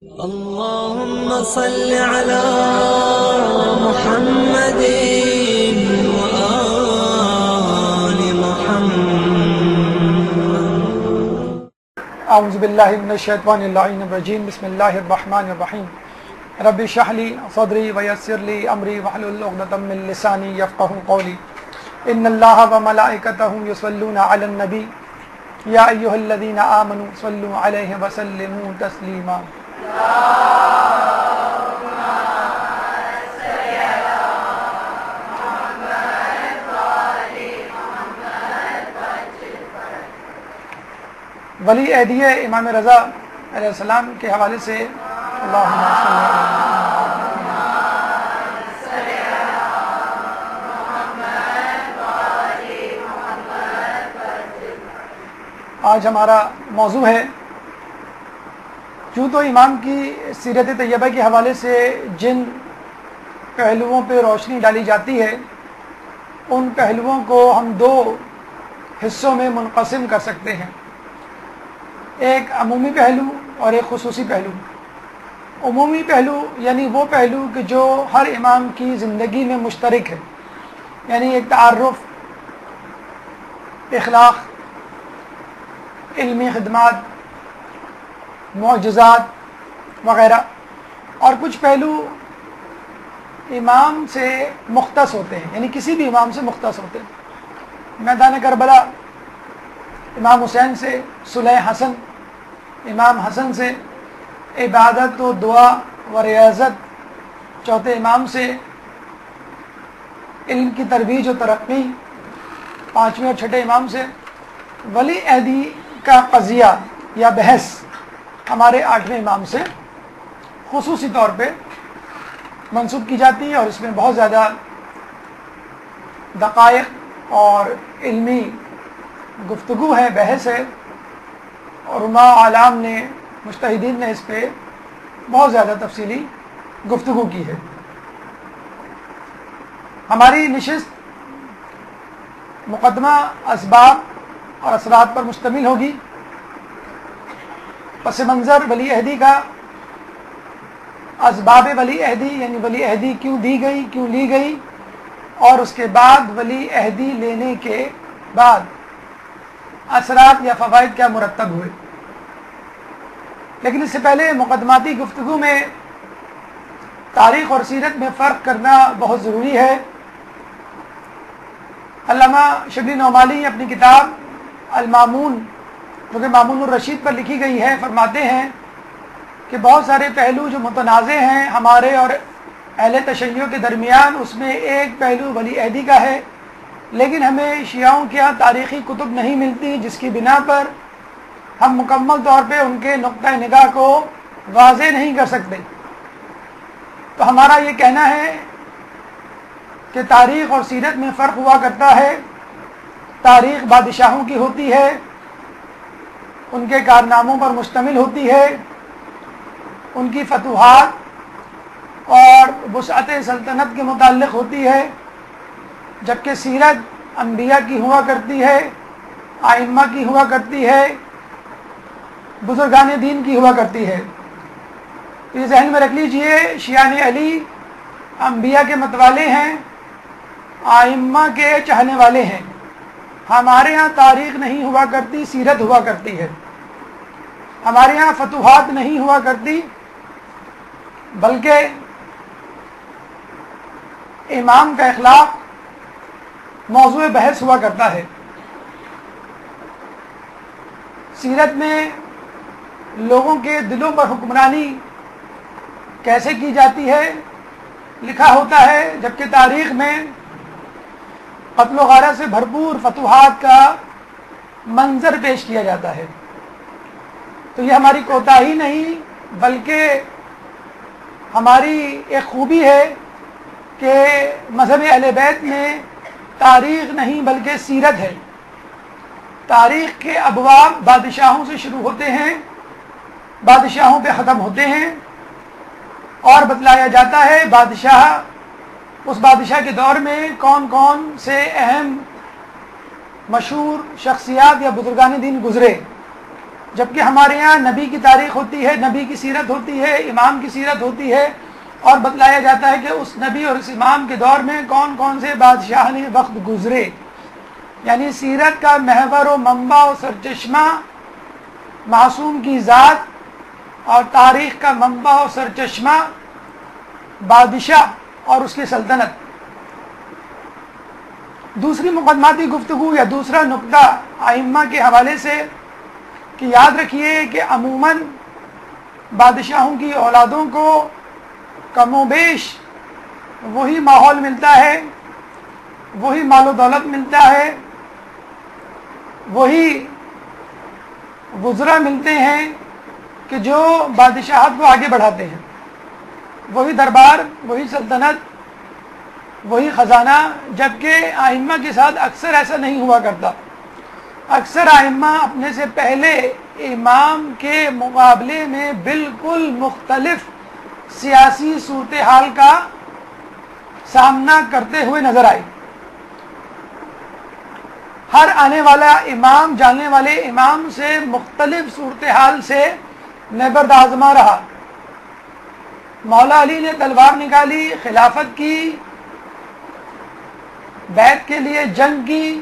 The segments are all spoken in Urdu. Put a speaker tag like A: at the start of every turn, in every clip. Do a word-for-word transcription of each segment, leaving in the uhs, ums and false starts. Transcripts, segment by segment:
A: اللهم صل على محمد وآل محمد.
B: اعوذ باللہ من الشیطان اللعین الرجیم. بسم اللہ الرحمن الرحیم. رب اشرح لی صدری ویسر لی امری واحلل عقدۃ من لسانی یفقهوا قولی. ان اللہ وملائکتہ یصلون علی النبی یا ایھا الذین آمنوا صلوا علیہ وسلموا تسلیما. ولی عہدیہ امام رضا علیہ السلام کے حوالے سے اللہم صل علی آج ہمارا موضوع ہے یوں تو امام کی سیرت طیبہ کے حوالے سے جن پہلوؤں پہ روشنی ڈالی جاتی ہے ان پہلوؤں کو ہم دو حصوں میں منقسم کر سکتے ہیں، ایک عمومی پہلو اور ایک خصوصی پہلو. عمومی پہلو یعنی وہ پہلو کہ جو ہر امام کی زندگی میں مشترک ہے، یعنی ایک تعارف، اخلاق، علمی خدمات، معجزات وغیرہ. اور کچھ پہلو امام سے مختص ہوتے ہیں، یعنی کسی بھی امام سے مختص ہوتے ہیں. میدان کربلا امام حسین سے، صلح حسن امام حسن سے، عبادت و دعا و ریاضت چوتھے امام سے، علم کی ترویج و ترقی پانچویں اور چھٹے امام سے. ولی عہدی کا قضیہ یا بحث ہمارے آٹھویں امام سے خصوصی طور پہ منسوب کی جاتی ہے، اور اس میں بہت زیادہ دقائق اور علمی گفتگو ہے، بحث ہے، اور علماء عالم نے، مجتہدین نے اس پہ بہت زیادہ تفصیلی گفتگو کی ہے. ہماری نشست مقدمہ اسباب اور اثرات پر مشتمل ہوگی. پس منظر ولی عہدی کا، اسباب ولی عہدی یعنی ولی عہدی کیوں دی گئی، کیوں لی گئی، اور اس کے بعد ولی عہدی لینے کے بعد اثرات یا فوائد کیا مرتب ہوئے. لیکن اس سے پہلے مقدماتی گفتگو میں تاریخ اور سیرت میں فرق کرنا بہت ضروری ہے. علامہ شبلی نعمانی اپنی کتاب المامون، جو کہ مامون الرشید پر لکھی گئی ہے، فرماتے ہیں کہ بہت سارے پہلو جو متنازع ہیں ہمارے اور اہل تشیع کے درمیان، اس میں ایک پہلو ولی عہدی کا ہے، لیکن ہمیں شیعوں کے یہاں تاریخی کتب نہیں ملتی جس کی بنا پر ہم مکمل طور پہ ان کے نقطہ نگاہ کو واضح نہیں کر سکتے. تو ہمارا یہ کہنا ہے کہ تاریخ اور سیرت میں فرق ہوا کرتا ہے. تاریخ بادشاہوں کی ہوتی ہے، ان کے کارناموں پر مشتمل ہوتی ہے، ان کی فتوحات اور وسعت سلطنت کے متعلق ہوتی ہے، جبکہ سیرت انبیاء کی ہوا کرتی ہے، ائمہ کی ہوا کرتی ہے، بزرگان دین کی ہوا کرتی ہے. یہ ذہن میں رکھ لیجئے، شیعان علی انبیاء کے متوالے ہیں، ائمہ کے چاہنے والے ہیں. ہمارے ہاں تاریخ نہیں ہوا کرتی، سیرت ہوا کرتی ہے. ہمارے ہاں فتوحات نہیں ہوا کرتی، بلکہ امام کا اخلاق موضوع بحث ہوا کرتا ہے. سیرت میں لوگوں کے دلوں پر حکمرانی کیسے کی جاتی ہے لکھا ہوتا ہے، جبکہ تاریخ میں قتل و غارت سے بھرپور فتوحات کا منظر پیش کیا جاتا ہے. تو یہ ہماری کوتاہی نہیں بلکہ ہماری ایک خوبی ہے کہ مذہب اہل بیت میں تاریخ نہیں بلکہ سیرت ہے. تاریخ کے ابواب بادشاہوں سے شروع ہوتے ہیں، بادشاہوں پہ ختم ہوتے ہیں، اور بتلایا جاتا ہے بادشاہ، اس بادشاہ کے دور میں کون کون سے اہم مشہور شخصیات یا بزرگان دین گزرے. جبکہ ہمارے یہاں نبی کی تاریخ ہوتی ہے، نبی کی سیرت ہوتی ہے، امام کی سیرت ہوتی ہے، اور بتلایا جاتا ہے کہ اس نبی اور اس امام کے دور میں کون کون سے بادشاہ نے وقت گزرے. یعنی سیرت کا محور و منبع و سرچشمہ معصوم کی ذات، اور تاریخ کا منبع و سرچشمہ بادشاہ اور اس کی سلطنت. دوسری مقدماتی گفتگو یا دوسرا نقطہ ائمہ کے حوالے سے کہ یاد رکھیے کہ عموماً بادشاہوں کی اولادوں کو کم و بیش وہی ماحول ملتا ہے، وہی مال و دولت ملتا ہے، وہی وزراء ملتے ہیں کہ جو بادشاہت کو آگے بڑھاتے ہیں، وہی دربار، وہی سلطنت، وہی خزانہ. جبکہ ائمہ کے ساتھ اکثر ایسا نہیں ہوا کرتا. اکثر ائمہ اپنے سے پہلے امام کے مقابلے میں بالکل مختلف سیاسی صورتحال کا سامنا کرتے ہوئے نظر آئے. ہر آنے والا امام جاننے والے امام سے مختلف صورتحال سے نبرد آزما رہا. مولا علی نے تلوار نکالی، خلافت کی، بیعت کے لیے جنگ کی.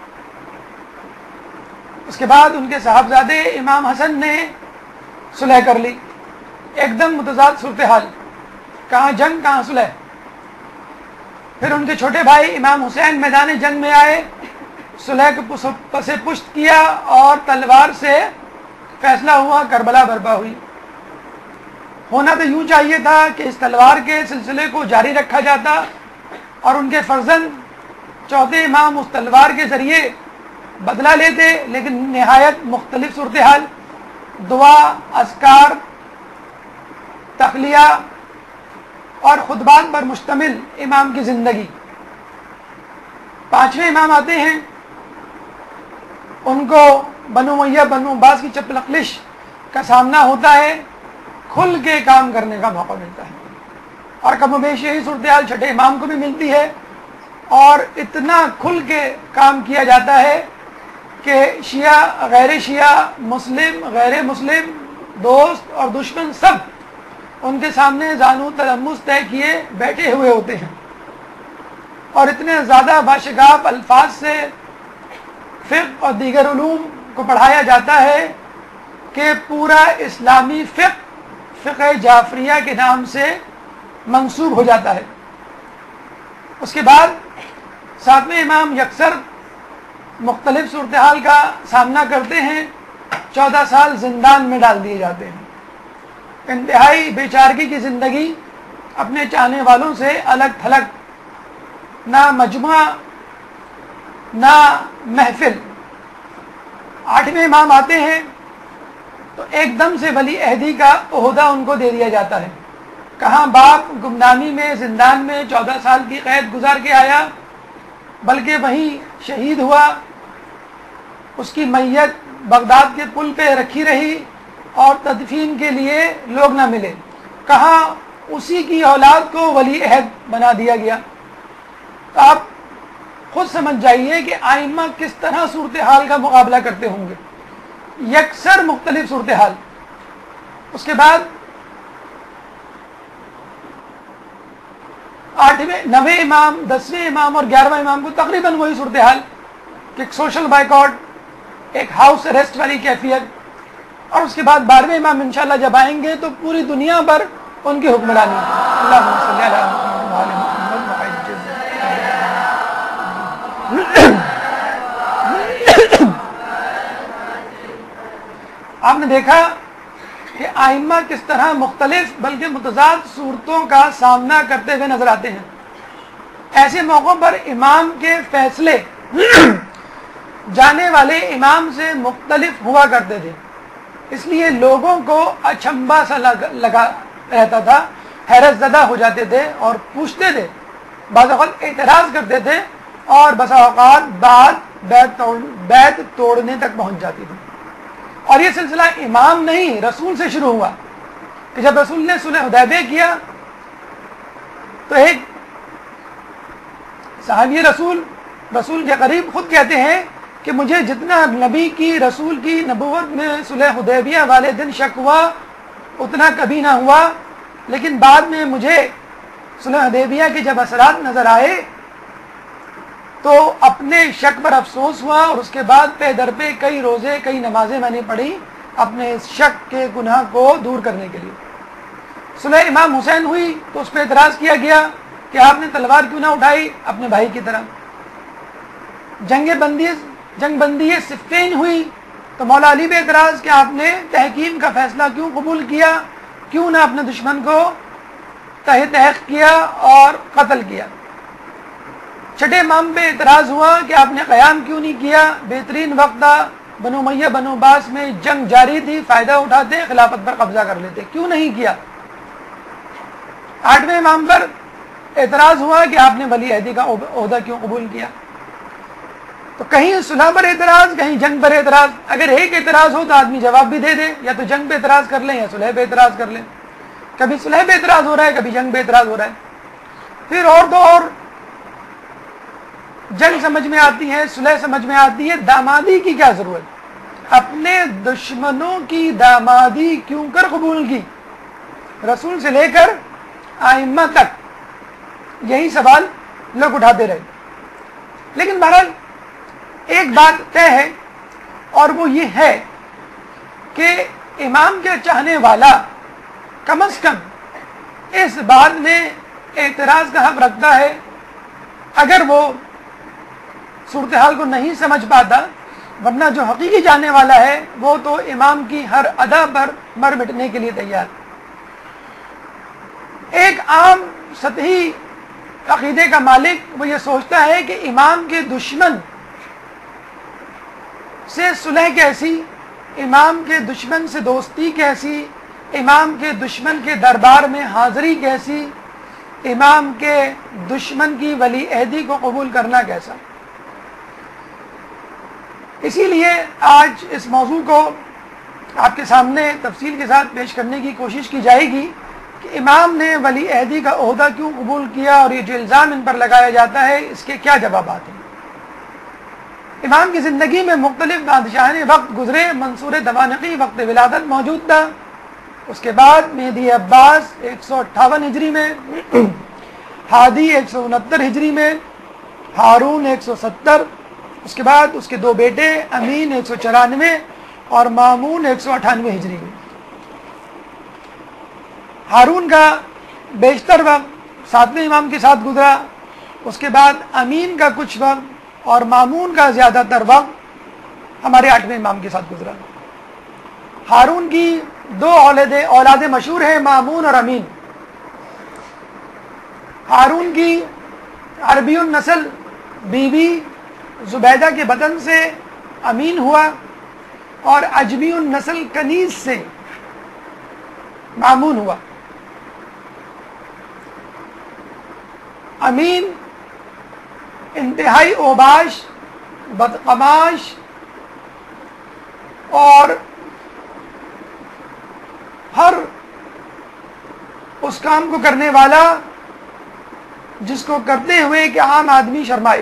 B: اس کے بعد ان کے صاحبزادے امام حسن نے صلح کر لی. ایک دم متضاد صورتحال، کہاں جنگ کہاں صلح. پھر ان کے چھوٹے بھائی امام حسین میدان جنگ میں آئے، صلح کے پس پشت کیا اور تلوار سے فیصلہ ہوا، کربلا برپا ہوئی. ہونا تو یوں چاہیے تھا کہ اس تلوار کے سلسلے کو جاری رکھا جاتا اور ان کے فرزند چوتھے امام اس تلوار کے ذریعے بدلہ لیتے، لیکن نہایت مختلف صورتحال. دعا، اذکار، تخلیہ اور خطبات پر مشتمل امام کی زندگی. پانچویں امام آتے ہیں، ان کو بنو امیہ بنو عباس کی چپلقلش کا سامنا ہوتا ہے، کھل کے کام کرنے کا موقع ملتا ہے. اور کم و بیش یہی صورتحال چھٹے امام کو بھی ملتی ہے، اور اتنا کھل کے کام کیا جاتا ہے کہ شیعہ، غیر شیعہ، مسلم، غیر مسلم، دوست اور دشمن سب ان کے سامنے زانو تلمس طے کیے بیٹھے ہوئے ہوتے ہیں، اور اتنے زیادہ باشگاف الفاظ سے فقہ اور دیگر علوم کو پڑھایا جاتا ہے کہ پورا اسلامی فقہ فقہ جعفریہ کے نام سے منسوب ہو جاتا ہے. اس کے بعد ساتویں امام یکسر مختلف صورتحال کا سامنا کرتے ہیں، چودہ سال زندان میں ڈال دیے جاتے ہیں. انتہائی بے چارگی کی زندگی، اپنے چاہنے والوں سے الگ تھلگ، نہ مجمع نہ محفل. آٹھویں امام آتے ہیں تو ایک دم سے ولی عہدی کا عہدہ ان کو دے دیا جاتا ہے. کہاں باپ گمنامی میں زندان میں چودہ سال کی قید گزار کے آیا، بلکہ وہیں شہید ہوا، اس کی میت بغداد کے پل پہ رکھی رہی اور تدفین کے لیے لوگ نہ ملے. کہاں اسی کی اولاد کو ولی عہد بنا دیا گیا. تو آپ خود سمجھ جائیے کہ ائمہ کس طرح صورتحال کا مقابلہ کرتے ہوں گے، یکسر مختلف صورتحال. اس کے بعد آٹھویں، نویں امام، دسویں امام اور گیارہویں امام کو تقریباً وہی صورتحال کہ ایک سوشل بائیکاٹ، ایک ہاؤس اریسٹ والی کیفیت. اور اس کے بعد بارہویں امام انشاءاللہ جب آئیں گے تو پوری دنیا پر ان کی حکمرانی. اللہم صلی علی محمد وعلی محمد وعجل. آپ نے دیکھا کہ ائمہ کس طرح مختلف بلکہ متضاد صورتوں کا سامنا کرتے ہوئے نظر آتے ہیں. ایسے موقعوں پر امام کے فیصلے جانے والے امام سے مختلف ہوا کرتے تھے، اس لیے لوگوں کو اچنبھا سا لگا رہتا تھا، حیرت زدہ ہو جاتے تھے اور پوچھتے تھے، بعض اوقات اعتراض کرتے تھے، اور بسا اوقات بات بیت توڑ بیت توڑنے تک پہنچ جاتی تھی. اور یہ سلسلہ امام نہیں رسول سے شروع ہوا کہ جب رسول نے صلح حدیبیہ کیا تو ایک صحابی رسول رسول کے قریب خود کہتے ہیں کہ مجھے جتنا نبی کی رسول کی نبوت میں صلح حدیبیہ والے دن شک ہوا اتنا کبھی نہ ہوا، لیکن بعد میں مجھے صلح حدیبیہ کے جب اثرات نظر آئے تو اپنے شک پر افسوس ہوا، اور اس کے بعد پہ در پہ کئی روزے کئی نمازیں میں نے پڑھی اپنے اس شک کے گناہ کو دور کرنے کے لیے۔ صلح امام حسین ہوئی تو اس پہ اعتراض کیا گیا کہ آپ نے تلوار کیوں نہ اٹھائی اپنے بھائی کی طرح۔ جنگ بندی جنگ بندی صفین ہوئی تو مولا علی پہ اعتراض کہ آپ نے تحکیم کا فیصلہ کیوں قبول کیا، کیوں نہ اپنے دشمن کو تہ تحق کیا اور قتل کیا۔ چھٹے امام پہ اعتراض ہوا کہ آپ نے قیام کیوں نہیں کیا، بہترین وقت تھا، بنو امیہ بنو عباس میں جنگ جاری تھی، فائدہ اٹھاتے خلافت پر قبضہ کر لیتے، کیوں نہیں کیا۔ آٹھویں امام پر اعتراض ہوا کہ آپ نے ولی عہدی کا عہدہ کیوں قبول کیا۔ تو کہیں صلح پر اعتراض، کہیں جنگ پر اعتراض۔ اگر ایک اعتراض ہو تو آدمی جواب بھی دے دے، یا تو جنگ پہ اعتراض کر لیں یا صلح پہ اعتراض کر لیں۔ کبھی صلح پہ اعتراض ہو رہا ہے، کبھی جنگ پہ اعتراض ہو رہا ہے۔ پھر اور تو اور جنگ سمجھ میں آتی ہے، صلح سمجھ میں آتی ہے، دامادی کی کیا ضرورت، اپنے دشمنوں کی دامادی کیوں کر قبول کی، رسول سے لے کر ائمہ تک یہی سوال لوگ اٹھاتے رہے۔ لیکن بہرحال ایک بات طے ہے، اور وہ یہ ہے کہ امام کے چاہنے والا کم از کم اس بات میں اعتراض کا حق رکھتا ہے، اگر وہ صورتحال کو نہیں سمجھ پاتا، ورنہ جو حقیقی جاننے والا ہے وہ تو امام کی ہر ادا پر مر مٹنے کے لیے تیار۔ ایک عام سطحی عقیدے کا مالک وہ یہ سوچتا ہے کہ امام کے دشمن سے صلح کیسی، امام کے دشمن سے دوستی کیسی، امام کے دشمن کے دربار میں حاضری کیسی، امام کے دشمن کی ولی عہدی کو قبول کرنا کیسا۔ اسی لیے آج اس موضوع کو آپ کے سامنے تفصیل کے ساتھ پیش کرنے کی کوشش کی جائے گی کہ امام نے ولی عہدی کا عہدہ کیوں قبول کیا، اور یہ جو الزام ان پر لگایا جاتا ہے اس کے کیا جوابات ہیں۔ امام کی زندگی میں مختلف بادشاہان وقت گزرے، منصور دوانقی وقت ولادت موجود تھا، اس کے بعد مہدی عباس ایک سو اٹھاون ہجری میں، ہادی ایک سو انہتر ہجری میں، ہارون ایک سو ستر، اس کے بعد اس کے دو بیٹے امین ایک سو چورانوے اور مامون ایک سو اٹھانوے ہجری میں۔ ہارون کا بیشتر وقت ساتویں امام کے ساتھ گزرا، اس کے بعد امین کا کچھ وقت اور مامون کا زیادہ تر وقت ہمارے آٹھویں امام کے ساتھ گزرا۔ ہارون کی دو اولادیں اولادیں مشہور ہیں، مامون اور امین۔ ہارون کی عربی النسل بیوی زبیدہ کے بطن سے امین ہوا، اور عجمی النسل کنیز سے مامون ہوا۔ امین انتہائی اوباش، بدقماش اور ہر اس کام کو کرنے والا جس کو کرتے ہوئے کہ عام آدمی شرمائے،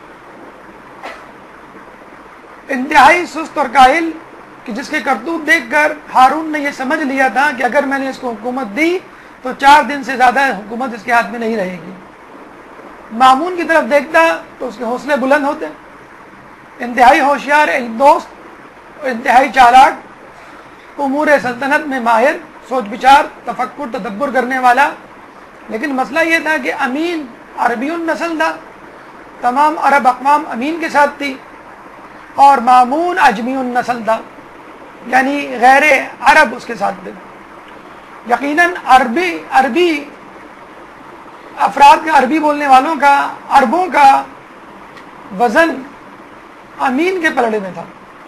B: انتہائی سست اور کاہل کہ جس کے کرتوت دیکھ کر ہارون نے یہ سمجھ لیا تھا کہ اگر میں نے اس کو حکومت دی تو چار دن سے زیادہ حکومت اس کے ہاتھ میں نہیں رہے گی۔ مامون کی طرف دیکھتا تو اس کے حوصلے بلند ہوتے، انتہائی ہوشیار، علم دوست، انتہائی چالاک، امور سلطنت میں ماہر، سوچ بچار، تفکر تدبر کرنے والا۔ لیکن مسئلہ یہ تھا کہ امین عربی النسل تھا، تمام عرب اقوام امین کے ساتھ تھی، اور مامون عجمی النسل تھا، یعنی غیر عرب اس کے ساتھ تھے۔ یقیناً عربی عربی افراد کا، عربی بولنے والوں کا، عربوں کا وزن امین کے پلڑے میں تھا،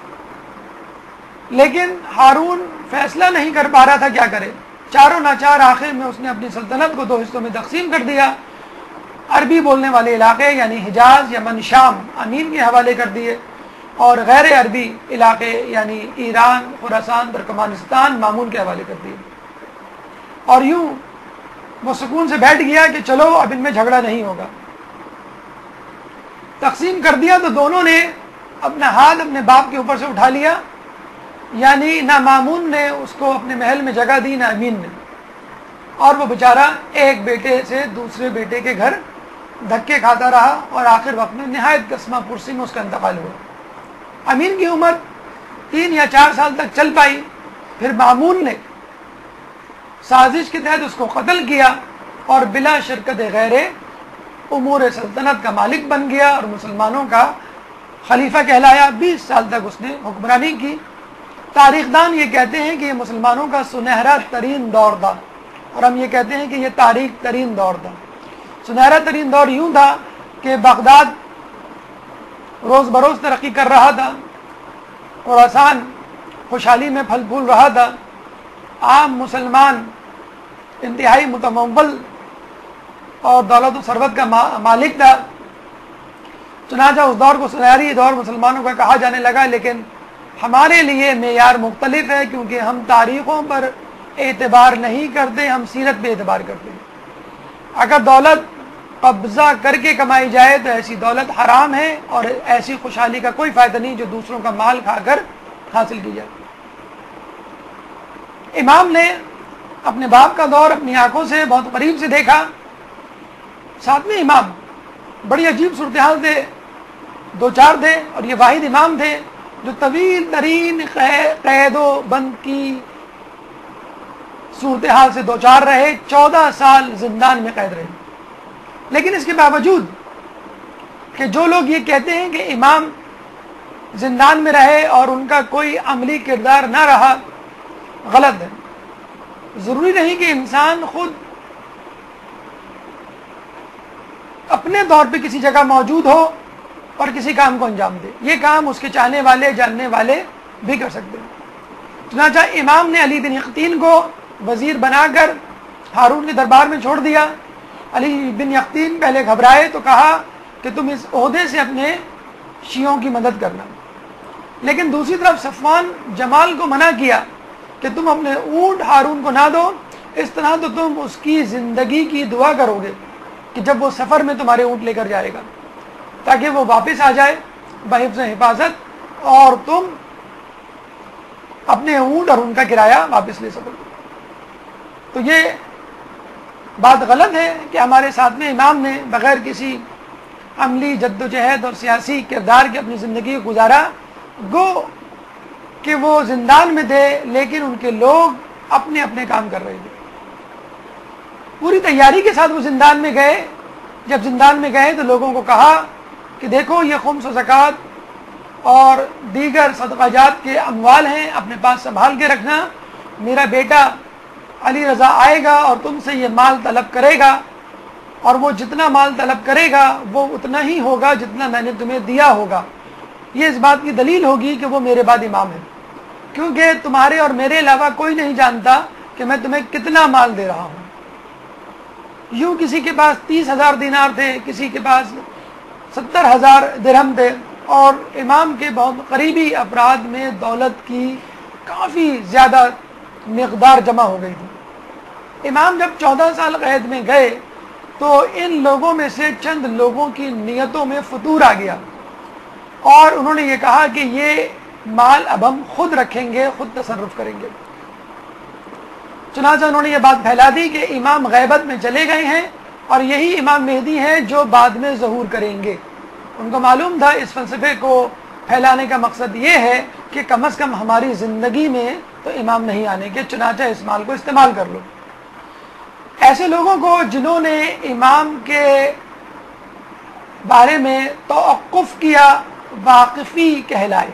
B: لیکن ہارون فیصلہ نہیں کر پا رہا تھا کیا کرے۔ چاروں ناچار آخر میں اس نے اپنی سلطنت کو دو حصوں میں تقسیم کر دیا، عربی بولنے والے علاقے یعنی حجاز یمن شام امین کے حوالے کر دیے، اور غیر عربی علاقے یعنی ایران، خراسان، ترکمانستان مامون کے حوالے کر دیے۔ اور یوں وہ سکون سے بیٹھ گیا کہ چلو اب ان میں جھگڑا نہیں ہوگا۔ تقسیم کر دیا تو دونوں نے اپنا ہاتھ اپنے باپ کے اوپر سے اٹھا لیا، یعنی نہ مامون نے اس کو اپنے محل میں جگہ دی نہ امین نے، اور وہ بیچارہ ایک بیٹے سے دوسرے بیٹے کے گھر دھکے کھاتا رہا اور آخر وقت میں نہایت قسمہ پرسی میں اس کا انتقال ہوا۔ امین کی عمر تین یا چار سال تک چل پائی، پھر مامون نے سازش کے تحت اس کو قتل کیا اور بلا شرکت غیر امور سلطنت کا مالک بن گیا اور مسلمانوں کا خلیفہ کہلایا۔ بیس سال تک اس نے حکمرانی کی۔ تاریخ دان یہ کہتے ہیں کہ یہ مسلمانوں کا سنہرا ترین دور تھا، اور ہم یہ کہتے ہیں کہ یہ تاریخ ترین دور تھا۔ سنہرا ترین دور یوں تھا کہ بغداد روز بروز ترقی کر رہا تھا، خراسان خوشحالی میں پھل پھول رہا تھا، عام مسلمان انتہائی متمول اور دولت و ثروت کا مالک تھا۔ چنانچہ اس دور کو سنہری دور مسلمانوں کا کہا جانے لگا، لیکن ہمارے لیے معیار مختلف ہے، کیونکہ ہم تاریخوں پر اعتبار نہیں کرتے، ہم سیرت پہ اعتبار کرتے ہیں۔ اگر دولت قبضہ کر کے کمائی جائے تو ایسی دولت حرام ہے، اور ایسی خوشحالی کا کوئی فائدہ نہیں جو دوسروں کا مال کھا کر حاصل کی جائے۔ امام نے اپنے باپ کا دور اپنی آنکھوں سے بہت قریب سے دیکھا۔ ساتویں امام بڑی عجیب صورتحال سے دو چار تھے، اور یہ واحد امام تھے جو طویل ترین قید و بند کی صورتحال سے دو چار رہے، چودہ سال زندان میں قید رہے۔ لیکن اس کے باوجود کہ جو لوگ یہ کہتے ہیں کہ امام زندان میں رہے اور ان کا کوئی عملی کردار نہ رہا، غلط ہے۔ ضروری نہیں کہ انسان خود اپنے طور پہ کسی جگہ موجود ہو اور کسی کام کو انجام دے، یہ کام اس کے چاہنے والے جاننے والے بھی کر سکتے ہیں۔ چنانچہ امام نے علی بن یقطین کو وزیر بنا کر ہارون کے دربار میں چھوڑ دیا۔ علی بن یقطین پہلے گھبرائے تو کہا کہ تم اس عہدے سے اپنے شیعوں کی مدد کرنا، لیکن دوسری طرف صفوان جمال کو منع کیا کہ تم اپنے اونٹ ہارون کو نہ دو، اس طرح تو تم اس کی زندگی کی دعا کرو گے کہ جب وہ سفر میں تمہارے اونٹ لے کر جائے گا تاکہ وہ واپس آ جائے بحفظ حفاظت اور تم اپنے اونٹ اور ان کا کرایہ واپس لے سکو۔ تو یہ بات غلط ہے کہ ہمارے ساتھ میں امام نے بغیر کسی عملی جد و جہد اور سیاسی کردار کی اپنی زندگی کو گزارا، گو کہ وہ زندان میں تھے لیکن ان کے لوگ اپنے اپنے کام کر رہے تھے۔ پوری تیاری کے ساتھ وہ زندان میں گئے۔ جب زندان میں گئے تو لوگوں کو کہا کہ دیکھو یہ خمس و زکوٰۃ اور دیگر صدقہ جات کے اموال ہیں، اپنے پاس سنبھال کے رکھنا، میرا بیٹا علی رضا آئے گا اور تم سے یہ مال طلب کرے گا، اور وہ جتنا مال طلب کرے گا وہ اتنا ہی ہوگا جتنا میں نے تمہیں دیا ہوگا۔ یہ اس بات کی دلیل ہوگی کہ وہ میرے بعد امام ہے، کیونکہ تمہارے اور میرے علاوہ کوئی نہیں جانتا کہ میں تمہیں کتنا مال دے رہا ہوں۔ یوں کسی کے پاس تیس ہزار دینار تھے، کسی کے پاس ستر ہزار درہم تھے، اور امام کے بہت قریبی افراد میں دولت کی کافی زیادہ مقدار جمع ہو گئی تھی۔ امام جب چودہ سال قید میں گئے تو ان لوگوں میں سے چند لوگوں کی نیتوں میں فتور آ گیا، اور انہوں نے یہ کہا کہ یہ مال اب ہم خود رکھیں گے، خود تصرف کریں گے۔ چنانچہ انہوں نے یہ بات پھیلا دی کہ امام غیبت میں چلے گئے ہیں اور یہی امام مہدی ہیں جو بعد میں ظہور کریں گے۔ ان کو معلوم تھا اس فلسفے کو پھیلانے کا مقصد یہ ہے کہ کم از کم ہماری زندگی میں تو امام نہیں آنے کے، چنانچہ اس مال کو استعمال کر لو۔ ایسے لوگوں کو جنہوں نے امام کے بارے میں توقف کیا واقفی کہلائے،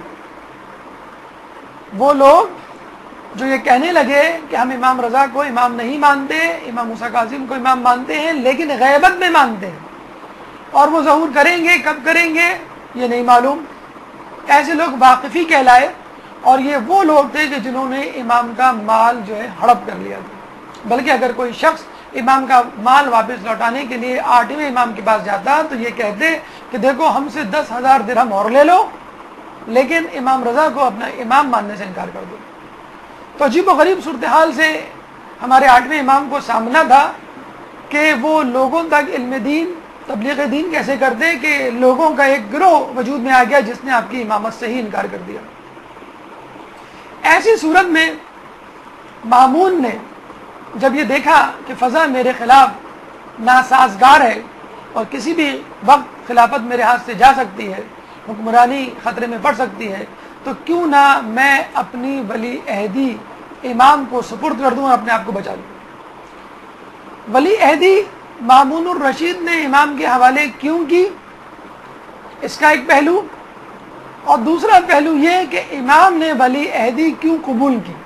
B: وہ لوگ جو یہ کہنے لگے کہ ہم امام رضا کو امام نہیں مانتے، امام موسیٰ کاظم کو امام مانتے ہیں لیکن غیبت میں مانتے ہیں، اور وہ ظہور کریں گے، کب کریں گے یہ نہیں معلوم۔ ایسے لوگ واقفی کہلائے، اور یہ وہ لوگ تھے کہ جنہوں نے امام کا مال جو ہے ہڑپ کر لیا تھا۔ بلکہ اگر کوئی شخص امام کا مال واپس لوٹانے کے لیے آٹھویں امام کے پاس جاتا تو یہ کہتے کہ دیکھو ہم سے دس ہزار درہم اور لے لو، لیکن امام رضا کو اپنا امام ماننے سے انکار کر دو۔ تو عجیب و غریب صورتحال سے ہمارے آٹھویں امام کو سامنا تھا کہ وہ لوگوں تک علم دین تبلیغ دین کیسے کرتے کہ لوگوں کا ایک گروہ وجود میں آ گیا جس نے آپ کی امامت سے ہی انکار کر دیا. ایسی صورت میں مامون نے جب یہ دیکھا کہ فضا میرے خلاف ناسازگار ہے اور کسی بھی وقت خلافت میرے ہاتھ سے جا سکتی ہے، حکمرانی خطرے میں پڑ سکتی ہے، تو کیوں نہ میں اپنی ولی عہدی امام کو سپرد کر دوں اور اپنے آپ کو بچا لوں. ولی عہدی مامون الرشید نے امام کے حوالے کیوں کی، اس کا ایک پہلو، اور دوسرا پہلو یہ کہ امام نے ولی عہدی کیوں قبول کی.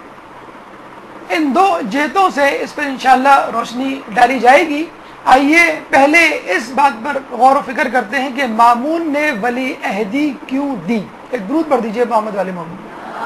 B: ان دو جہتوں سے اس پر انشاءاللہ روشنی ڈالی جائے گی. آئیے پہلے اس بات پر غور و فکر کرتے ہیں کہ مامون نے ولی عہدی کیوں دی. ایک درود پڑھ دیجئے محمد والے محمد.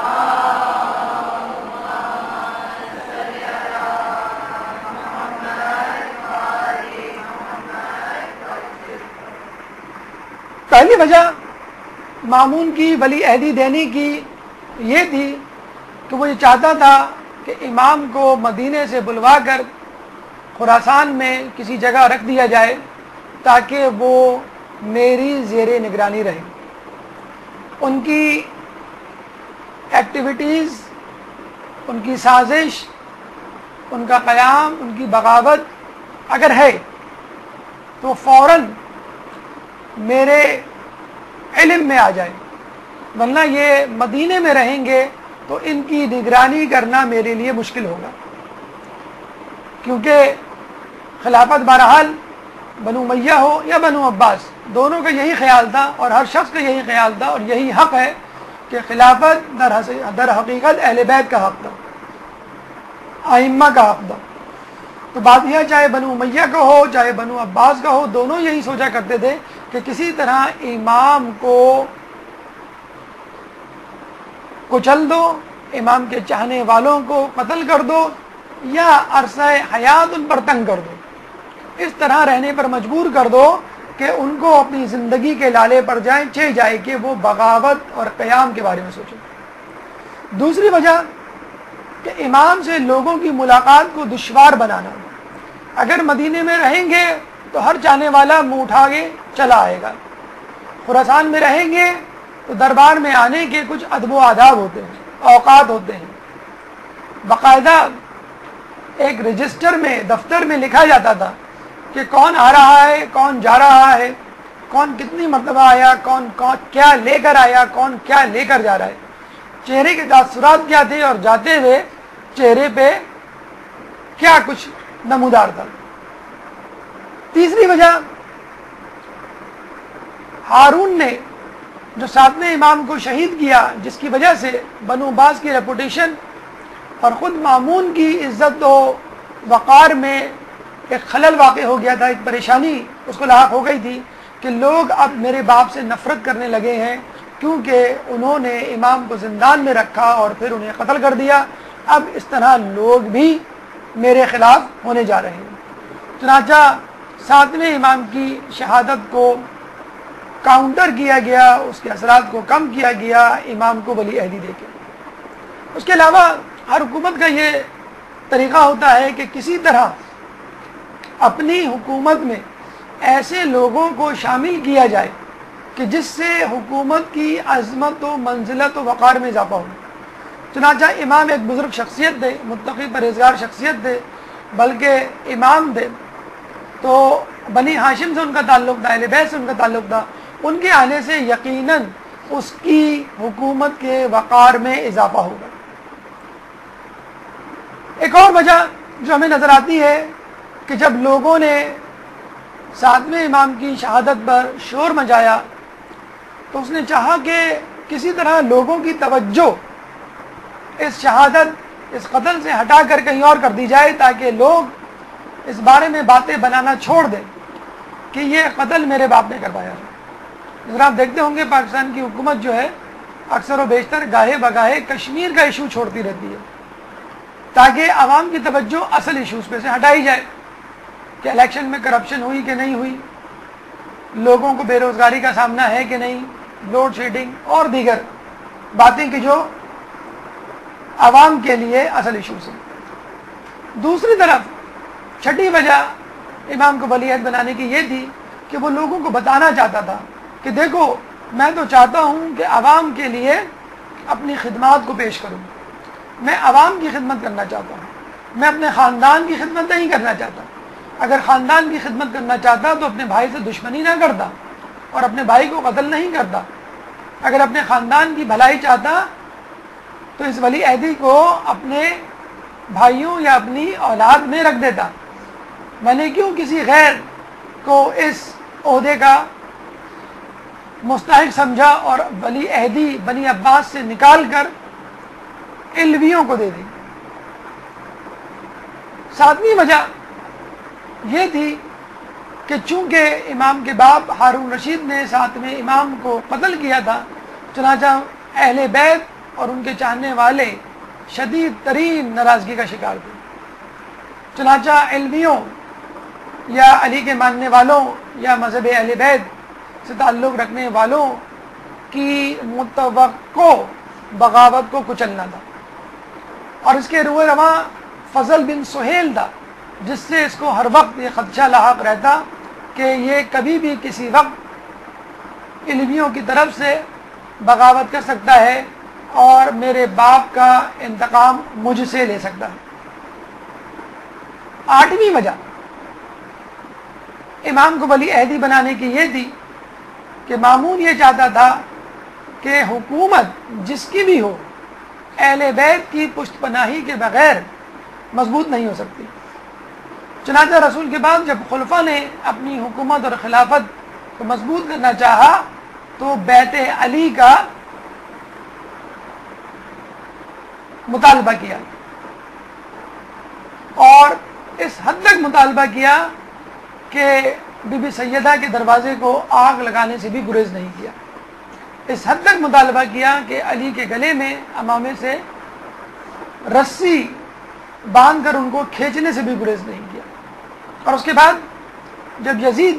B: پہلی وجہ مامون کی ولی عہدی دینے کی یہ تھی کہ وہ یہ چاہتا تھا کہ امام کو مدینے سے بلوا کر خراسان میں کسی جگہ رکھ دیا جائے تاکہ وہ میری زیر نگرانی رہے. ان کی ایکٹیویٹیز، ان کی سازش، ان کا قیام، ان کی بغاوت اگر ہے تو فوراً میرے علم میں آ جائے، ورنہ یہ مدینے میں رہیں گے تو ان کی نگرانی کرنا میرے لیے مشکل ہوگا. کیونکہ خلافت بہرحال بنو امیہ ہو یا بنو عباس، دونوں کا یہی خیال تھا اور ہر شخص کا یہی خیال تھا اور یہی حق ہے کہ خلافت در در حقیقت اہل بیت کا حق تھا، ائمہ کا حق تھا. تو بات یہ چاہے بنو امیہ کا ہو چاہے بنو عباس کا ہو، دونوں یہی سوچا کرتے تھے کہ کسی طرح امام کو کچل دو، امام کے چاہنے والوں کو قتل کر دو یا عرصہ حیات ان پر تنگ کر دو، اس طرح رہنے پر مجبور کر دو کہ ان کو اپنی زندگی کے لالے پر جائیں چہ جائے کہ وہ بغاوت اور قیام کے بارے میں سوچیں. دوسری وجہ کہ امام سے لوگوں کی ملاقات کو دشوار بنانا. اگر مدینے میں رہیں گے تو ہر چاہنے والا منہ اٹھا کے چلا آئے گا، خراسان میں رہیں گے تو دربار میں آنے کے کچھ ادب و آداب ہوتے ہیں، اوقات ہوتے ہیں. باقاعدہ ایک رجسٹر میں، دفتر میں لکھا جاتا تھا کہ کون آ رہا ہے، کون جا رہا ہے، کون کتنی مرتبہ آیا، کون کون کیا لے کر آیا، کون کیا لے کر جا رہا ہے، چہرے کے تاثرات کیا تھے اور جاتے ہوئے چہرے پہ کیا کچھ نمودار تھا. تیسری وجہ، ہارون نے جو ساتویں امام کو شہید کیا، جس کی وجہ سے بنو عباس کی ریپوٹیشن اور خود مامون کی عزت و وقار میں ایک خلل واقع ہو گیا تھا، ایک پریشانی اس کو لاحق ہو گئی تھی کہ لوگ اب میرے باپ سے نفرت کرنے لگے ہیں کیونکہ انہوں نے امام کو زندان میں رکھا اور پھر انہیں قتل کر دیا. اب اس طرح لوگ بھی میرے خلاف ہونے جا رہے ہیں. چنانچہ ساتویں امام کی شہادت کو کاؤنٹر کیا گیا، اس کے اثرات کو کم کیا گیا امام کو ولی عہدی دے کے. اس کے علاوہ ہر حکومت کا یہ طریقہ ہوتا ہے کہ کسی طرح اپنی حکومت میں ایسے لوگوں کو شامل کیا جائے کہ جس سے حکومت کی عظمت و منزلت و وقار میں اضافہ ہو. چنانچہ امام ایک بزرگ شخصیت تھے، متقی پرہیزگار شخصیت تھے، بلکہ امام تھے تو بنی ہاشم سے ان کا تعلق تھا، اہل بیت سے ان کا تعلق تھا. ان کے آنے سے یقیناً اس کی حکومت کے وقار میں اضافہ ہوگا. ایک اور وجہ جو ہمیں نظر آتی ہے کہ جب لوگوں نے ساتویں امام کی شہادت پر شور مچایا تو اس نے چاہا کہ کسی طرح لوگوں کی توجہ اس شہادت، اس قتل سے ہٹا کر کہیں اور کر دی جائے تاکہ لوگ اس بارے میں باتیں بنانا چھوڑ دیں کہ یہ قتل میرے باپ نے کروایا. ذرا آپ دیکھتے ہوں گے پاکستان کی حکومت جو ہے اکثر و بیشتر گاہے بگاہے کشمیر کا ایشو چھوڑتی رہتی ہے تاکہ عوام کی توجہ اصل ایشوز پہ سے ہٹائی جائے کہ الیکشن میں کرپشن ہوئی کہ نہیں ہوئی، لوگوں کو بے روزگاری کا سامنا ہے کہ نہیں، لوڈ شیڈنگ اور دیگر باتیں کہ جو عوام کے لیے اصل ایشوز ہیں. دوسری طرف چھٹی وجہ امام کو ولی عہد بنانے کی یہ تھی کہ وہ لوگوں کو بتانا چاہتا تھا کہ دیکھو میں تو چاہتا ہوں کہ عوام کے لیے اپنی خدمات کو پیش کروں، میں عوام کی خدمت کرنا چاہتا ہوں، میں اپنے خاندان کی خدمت نہیں کرنا چاہتا۔ اگر خاندان کی خدمت کرنا چاہتا تو اپنے بھائی سے دشمنی نہ کرتا اور اپنے بھائی کو قتل نہیں کرتا۔ اگر اپنے خاندان کی بھلائی چاہتا تو اس ولی عہدی کو اپنے بھائیوں یا اپنی اولاد میں رکھ دیتا۔ میں نے کیوں کسی غیر کو اس عہدے کا مستحق سمجھا اور ولی عہدی بنی عباس سے نکال کر علویوں کو دے دی۔ ساتویں وجہ یہ تھی کہ چونکہ امام کے باپ ہارون رشید نے ساتویں امام کو قتل کیا تھا، چنانچہ اہل بیت اور ان کے چاہنے والے شدید ترین ناراضگی کا شکار تھے۔ چنانچہ علویوں یا علی کے ماننے والوں یا مذہب اہل بیت سے تعلق رکھنے والوں کی متوقع بغاوت کو کچلنا تھا، اور اس کے روئے رواں فضل بن سہیل تھا، جس سے اس کو ہر وقت یہ خدشہ لاحق رہتا کہ یہ کبھی بھی کسی وقت علویوں کی طرف سے بغاوت کر سکتا ہے اور میرے باپ کا انتقام مجھ سے لے سکتا ہے۔ آٹھویں وجہ امام کو ولی عہدی بنانے کی یہ تھی کہ مامون یہ چاہتا تھا کہ حکومت جس کی بھی ہو اہل بیت کی پشت پناہی کے بغیر مضبوط نہیں ہو سکتی۔ چنانچہ رسول کے بعد جب خلفاء نے اپنی حکومت اور خلافت کو مضبوط کرنا چاہا تو بیت علی کا مطالبہ کیا، اور اس حد تک مطالبہ کیا کہ بی بی سیدہ کے دروازے کو آگ لگانے سے بھی گریز نہیں کیا۔ اس حد تک مطالبہ کیا کہ علی کے گلے میں امامے سے رسی باندھ کر ان کو کھینچنے سے بھی گریز نہیں کیا۔ اور اس کے بعد جب یزید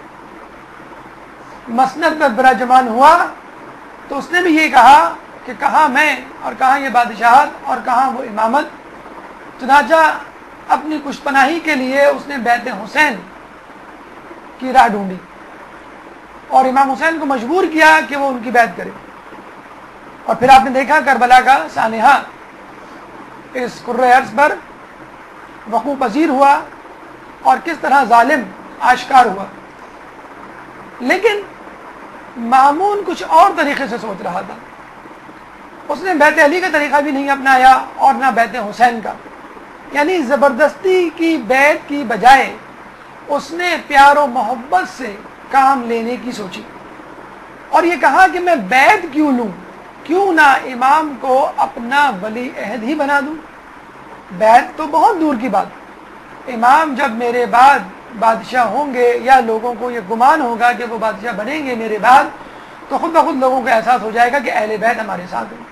B: مسند پر براجمان ہوا تو اس نے بھی یہ کہا کہ کہاں میں اور کہاں یہ بادشاہت اور کہاں وہ امامت۔ چنانچہ اپنی پشت پناہی کے لیے اس نے بیت حسین کی راہ ڈھونڈی اور امام حسین کو مجبور کیا کہ وہ ان کی بیعت کرے۔ اور پھر آپ نے دیکھا کربلا کا سانحہ اس کرۂ ارض پر وقوع پذیر ہوا اور کس طرح ظالم آشکار ہوا۔ لیکن مامون کچھ اور طریقے سے سوچ رہا تھا۔ اس نے بیت علی کا طریقہ بھی نہیں اپنایا اور نہ بیت حسین کا، یعنی زبردستی کی بیعت کی بجائے اس نے پیار و محبت سے کام لینے کی سوچی اور یہ کہا کہ میں بیعت کیوں لوں، کیوں نہ امام کو اپنا ولی عہد ہی بنا دوں۔ بیعت تو بہت دور کی بات، امام جب میرے بعد بادشاہ ہوں گے یا لوگوں کو یہ گمان ہوگا کہ وہ بادشاہ بنیں گے میرے بعد تو خود بخود لوگوں کو احساس ہو جائے گا کہ اہل بیت ہمارے ساتھ ہیں۔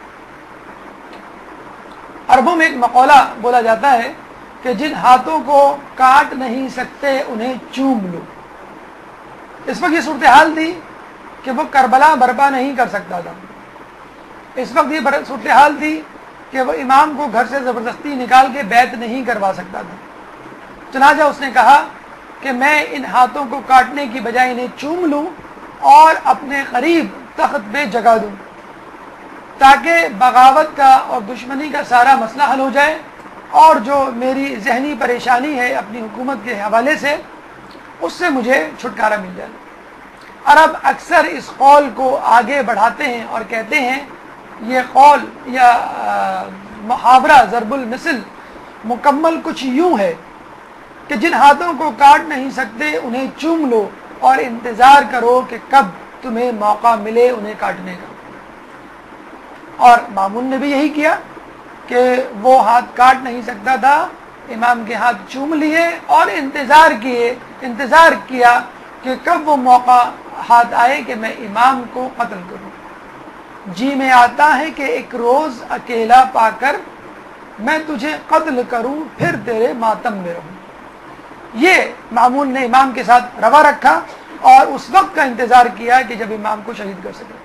B: عربوں میں ایک مقولہ بولا جاتا ہے کہ جن ہاتھوں کو کاٹ نہیں سکتے انہیں چوم لو۔ اس وقت یہ صورتحال تھی کہ وہ کربلا برپا نہیں کر سکتا تھا، اس وقت یہ صورتحال تھی کہ وہ امام کو گھر سے زبردستی نکال کے بیعت نہیں کروا سکتا تھا۔ چنانچہ اس نے کہا کہ میں ان ہاتھوں کو کاٹنے کی بجائے انہیں چوم لوں اور اپنے قریب تخت پہ جگہ دوں تاکہ بغاوت کا اور دشمنی کا سارا مسئلہ حل ہو جائے اور جو میری ذہنی پریشانی ہے اپنی حکومت کے حوالے سے اس سے مجھے چھٹکارا مل جائے۔ عرب اکثر اس قول کو آگے بڑھاتے ہیں اور کہتے ہیں یہ قول یا محاورہ ضرب المثل مکمل کچھ یوں ہے کہ جن ہاتھوں کو کاٹ نہیں سکتے انہیں چوم لو اور انتظار کرو کہ کب تمہیں موقع ملے انہیں کاٹنے کا۔ اور مامون نے بھی یہی کیا کہ وہ ہاتھ کاٹ نہیں سکتا تھا، امام کے ہاتھ چوم لیے اور انتظار کیے انتظار کیا کہ کب وہ موقع ہاتھ آئے کہ میں امام کو قتل کروں۔ جی میں آتا ہے کہ ایک روز اکیلا پا کر میں تجھے قتل کروں پھر تیرے ماتم میں رہوں۔ یہ مامون نے امام کے ساتھ روا رکھا اور اس وقت کا انتظار کیا کہ جب امام کو شہید کر سکے۔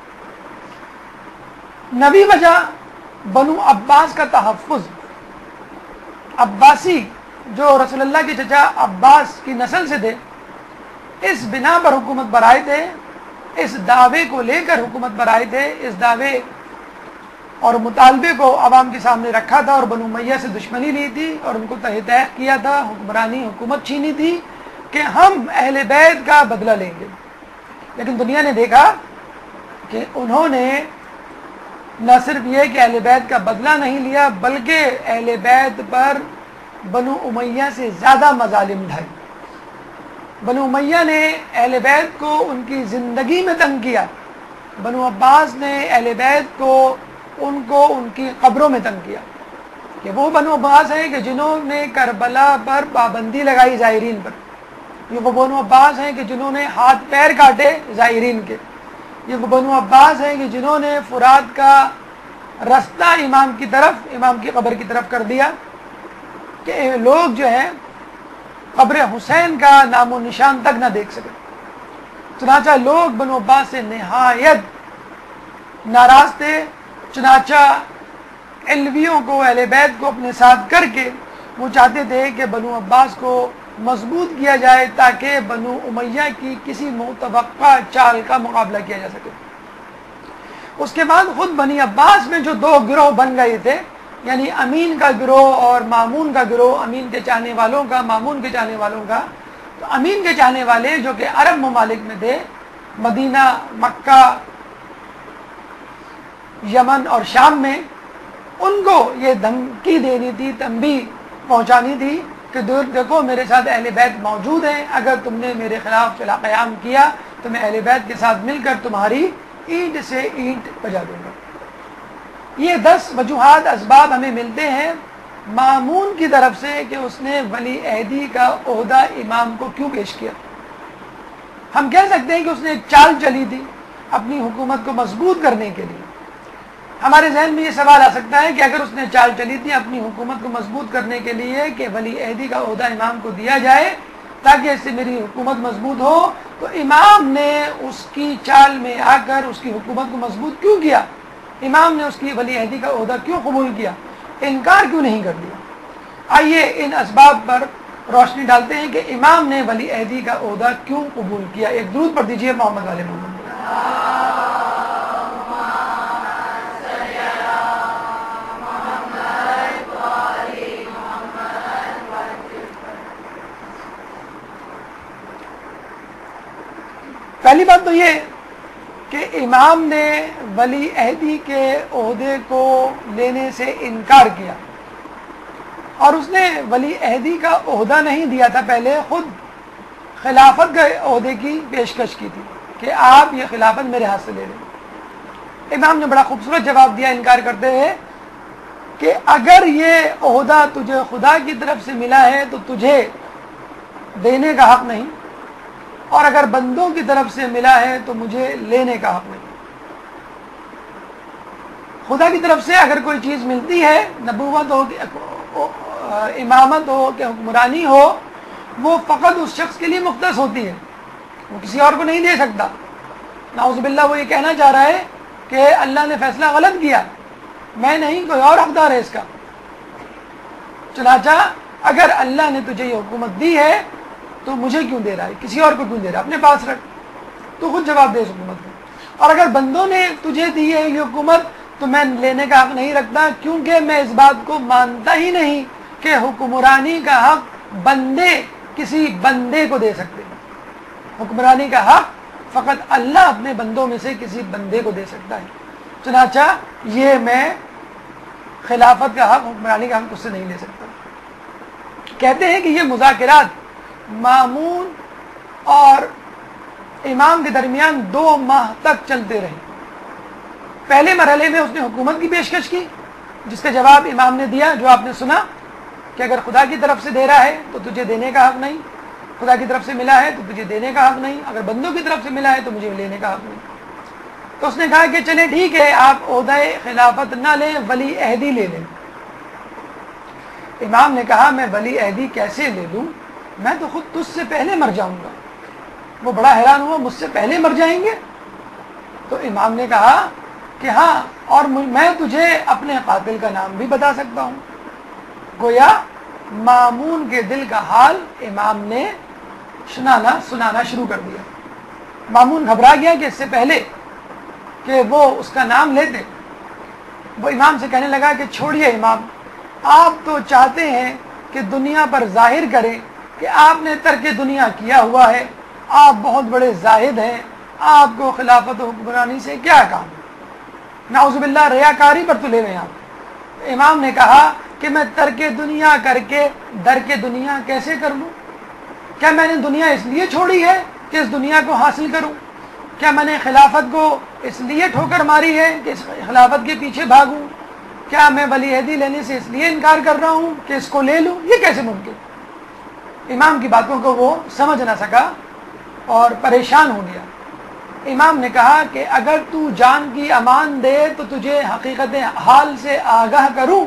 B: نویں وجہ بنو عباس کا تحفظ۔ عباسی جو رسول اللہ کے چچا عباس کی نسل سے تھے اس بنا پر حکومت پر آئے تھے، اس دعوے کو لے کر حکومت پر آئے تھے، اس دعوے اور مطالبے کو عوام کے سامنے رکھا تھا اور بنو امیہ سے دشمنی لی تھی اور ان کو تحت کیا تھا، حکمرانی حکومت چھینی تھی کہ ہم اہل بیت کا بدلہ لیں گے۔ لیکن دنیا نے دیکھا کہ انہوں نے نہ صرف یہ کہ اہل بیت کا بدلہ نہیں لیا، بلکہ اہل بیت پر بنو امیہ سے زیادہ مظالم ڈھائے۔ بنو امیہ نے اہل بیت کو ان کی زندگی میں تنگ کیا، بنو عباس نے اہل بیت کو ان کو ان کی قبروں میں تنگ کیا، کہ وہ بنو عباس ہیں کہ جنہوں نے کربلا پر پابندی لگائی زائرین پر، یہ وہ بنو عباس ہیں کہ جنہوں نے ہاتھ پیر کاٹے زائرین کے، یہ وہ بنو عباس ہیں کہ جنہوں نے فرات کا رستہ امام کی طرف امام کی قبر کی طرف کر دیا کہ لوگ جو ہیں قبر حسین کا نام و نشان تک نہ دیکھ سکے۔ چنانچہ لوگ بنو عباس سے نہایت ناراض تھے، چنانچہ علویوں کو اہل بیت کو اپنے ساتھ کر کے وہ چاہتے تھے کہ بنو عباس کو مضبوط کیا جائے تاکہ بنو امیہ کی کسی متوقع چال کا مقابلہ کیا جا سکے۔ اس کے بعد خود بنی عباس میں جو دو گروہ بن گئے تھے، یعنی امین کا گروہ اور مامون کا گروہ، امین کے چاہنے والوں کا، مامون کے چاہنے والوں کا، تو امین کے چاہنے والے جو کہ عرب ممالک میں تھے، مدینہ، مکہ، یمن اور شام میں، ان کو یہ دھمکی دینی تھی، تنبیہ پہنچانی تھی کہ دیکھو میرے ساتھ اہل بیت موجود ہیں، اگر تم نے میرے خلاف چلا قیام کیا تو میں اہل بیت کے ساتھ مل کر تمہاری اینٹ سے اینٹ بجا دوں گا۔ یہ دس وجوہات اسباب ہمیں ملتے ہیں مامون کی طرف سے کہ اس نے ولی عہدی کا عہدہ امام کو کیوں پیش کیا۔ ہم کہہ سکتے ہیں کہ اس نے ایک چال چلی تھی اپنی حکومت کو مضبوط کرنے کے لیے۔ ہمارے ذہن میں یہ سوال آ سکتا ہے کہ اگر اس نے چال چلی تھی اپنی حکومت کو مضبوط کرنے کے لیے کہ ولی عہدی کا عہدہ امام کو دیا جائے تاکہ اس سے میری حکومت مضبوط ہو، تو امام نے اس کی چال میں آ کر اس کی حکومت کو مضبوط کیوں کیا؟ امام نے اس کی ولی عہدی کا عہدہ کیوں قبول کیا؟ انکار کیوں نہیں کر دیا؟ آئیے ان اسباب پر روشنی ڈالتے ہیں کہ امام نے ولی عہدی کا عہدہ کیوں قبول کیا۔ ایک درود پڑھ دیجیے محمد علیہ محمد۔ پہلی بات تو یہ کہ امام نے ولی عہدی کے عہدے کو لینے سے انکار کیا، اور اس نے ولی عہدی کا عہدہ نہیں دیا تھا، پہلے خود خلافت کے عہدے کی پیشکش کی تھی کہ آپ یہ خلافت میرے ہاتھ سے لے لیں۔ امام نے بڑا خوبصورت جواب دیا انکار کرتے ہوئے کہ اگر یہ عہدہ تجھے خدا کی طرف سے ملا ہے تو تجھے دینے کا حق نہیں، اور اگر بندوں کی طرف سے ملا ہے تو مجھے لینے کا حق نہیں۔ خدا کی طرف سے اگر کوئی چیز ملتی ہے، نبوت ہو، امامت ہو کہ حکمرانی ہو، وہ فقط اس شخص کے لیے مختص ہوتی ہے، وہ کسی اور کو نہیں دے سکتا۔ نعوذ باللہ وہ یہ کہنا چاہ رہا ہے کہ اللہ نے فیصلہ غلط کیا، میں نہیں، کوئی اور حقدار ہے اس کا۔ چنانچہ اگر اللہ نے تجھے یہ حکومت دی ہے تو مجھے کیوں دے رہا ہے، کسی اور کو کیوں دے رہا ہے، اپنے پاس رکھ، تو خود جواب دے اس حکومت کو۔ اور اگر بندوں نے تجھے دی ہے یہ حکومت تو میں لینے کا حق نہیں رکھتا، کیونکہ میں اس بات کو مانتا ہی نہیں کہ حکمرانی کا حق بندے کسی بندے کو دے سکتے ہیں۔ حکمرانی کا حق فقط اللہ اپنے بندوں میں سے کسی بندے کو دے سکتا ہے۔ چنانچہ یہ میں خلافت کا حق، حکمرانی کا حق اس سے نہیں لے سکتا۔ کہتے ہیں کہ یہ مذاکرات مامون اور امام کے درمیان دو ماہ تک چلتے رہے۔ پہلے مرحلے میں اس نے حکومت کی پیشکش کی جس کا جواب امام نے دیا، جو آپ نے سنا کہ اگر خدا کی طرف سے دے رہا ہے تو تجھے دینے کا حق نہیں، خدا کی طرف سے ملا ہے تو تجھے دینے کا حق نہیں، اگر بندوں کی طرف سے ملا ہے تو مجھے لینے کا حق نہیں۔ تو اس نے کہا کہ چلے ٹھیک ہے، آپ عہدہ خلافت نہ لیں، ولی عہدی لے لیں۔ امام نے کہا میں ولی عہدی کیسے لے لوں، میں تو خود تجھ سے پہلے مر جاؤں گا۔ وہ بڑا حیران ہوا، مجھ سے پہلے مر جائیں گے؟ تو امام نے کہا کہ ہاں، اور میں تجھے اپنے قاتل کا نام بھی بتا سکتا ہوں۔ گویا مامون کے دل کا حال امام نے سنانا سنانا شروع کر دیا۔ مامون گھبرا گیا کہ اس سے پہلے کہ وہ اس کا نام لیتے، وہ امام سے کہنے لگا کہ چھوڑیے امام، آپ تو چاہتے ہیں کہ دنیا پر ظاہر کریں کہ آپ نے ترک دنیا کیا ہوا ہے، آپ بہت بڑے زاہد ہیں، آپ کو خلافت و حکمرانی سے کیا کام؟ نعوذ باللہ ریاکاری پر تلے ہوئے آپ۔ امام نے کہا کہ میں ترک دنیا کر کے درک دنیا کیسے کر لوں؟ کیا میں نے دنیا اس لیے چھوڑی ہے کہ اس دنیا کو حاصل کروں؟ کیا میں نے خلافت کو اس لیے ٹھوکر ماری ہے کہ اس خلافت کے پیچھے بھاگوں؟ کیا میں ولی عہدی لینے سے اس لیے انکار کر رہا ہوں کہ اس کو لے لوں؟ یہ کیسے ممکن؟ امام کی باتوں کو وہ سمجھ نہ سکا اور پریشان ہو گیا۔ امام نے کہا کہ اگر تو جان کی امان دے تو تجھے حقیقت حال سے آگاہ کروں۔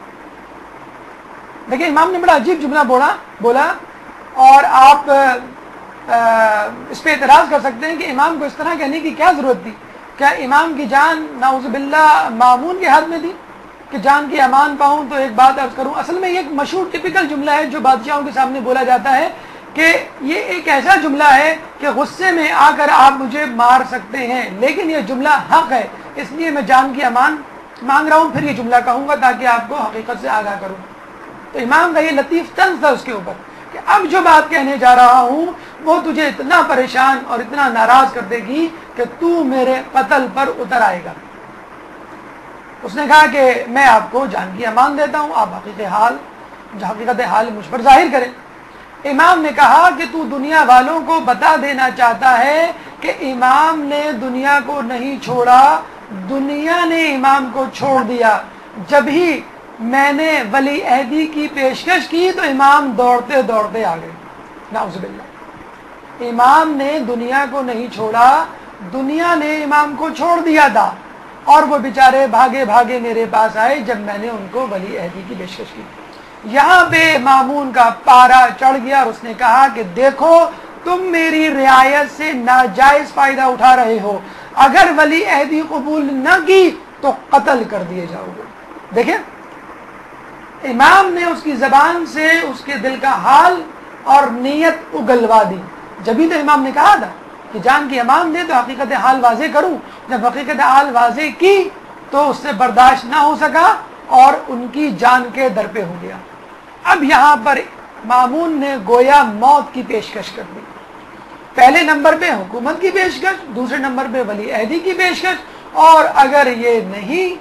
B: دیکھیں امام نے بڑا عجیب جملہ بولا بولا اور آپ اس پہ اعتراض کر سکتے ہیں کہ امام کو اس طرح کہنے کی کیا ضرورت تھی؟ کیا امام کی جان نعوذ باللہ مامون کے ہاتھ میں تھی کہ جان کی امان پاؤں؟ تو ایک بات عرض کروں، اصل میں یہ ایک مشہور ٹپیکل جملہ ہے جو بادشاہوں کے سامنے بولا جاتا ہے کہ یہ ایک ایسا جملہ ہے کہ غصے میں آ کر آپ مجھے مار سکتے ہیں، لیکن یہ جملہ حق ہے، اس لیے میں جان کی امان مانگ رہا ہوں، پھر یہ جملہ کہوں گا تاکہ آپ کو حقیقت سے آگاہ کروں۔ تو امام کا یہ لطیف طنز تھا اس کے اوپر کہ اب جو بات کہنے جا رہا ہوں وہ تجھے اتنا پریشان اور اتنا ناراض کر دے گی کہ تو میرے قتل پر اتر آئے گا۔ اس نے کہا کہ میں آپ کو جان کی امان دیتا ہوں، آپ حقیقت حال حقیقت حال مجھ پر ظاہر کریں۔ امام نے کہا کہ تو دنیا والوں کو بتا دینا چاہتا ہے کہ امام نے دنیا کو نہیں چھوڑا، دنیا نے امام کو چھوڑ دیا۔ جب ہی میں نے ولی عہدی کی پیشکش کی تو امام دوڑتے دوڑتے آ گئے، نعوذ باللہ۔ امام نے دنیا کو نہیں چھوڑا، دنیا نے امام کو چھوڑ دیا تھا، اور وہ بیچارے بھاگے بھاگے میرے پاس آئے جب میں نے ان کو ولی عہدی کی پیشکش کی۔ یہاں پہ مامون کا پارا چڑھ گیا اور اس نے کہا کہ دیکھو تم میری رعایت سے ناجائز فائدہ اٹھا رہے ہو، اگر ولی عہدی قبول نہ کی تو قتل کر دیے جاؤ گے۔ دیکھیں امام نے اس کی زبان سے اس کے دل کا حال اور نیت اگلوا دی۔ جبھی تو امام نے کہا تھا کہ جان کی امان دے تو حقیقت حال واضح کروں، جب حقیقت حال واضح کی تو اس سے برداشت نہ ہو سکا اور ان کی جان کے در پہ ہو گیا۔ اب یہاں پر مامون نے گویا موت کی پیشکش کر دی، پہلے نمبر پہ حکومت کی پیشکش، دوسرے نمبر پہ ولی عہدی کی پیشکش، اور اگر یہ نہیں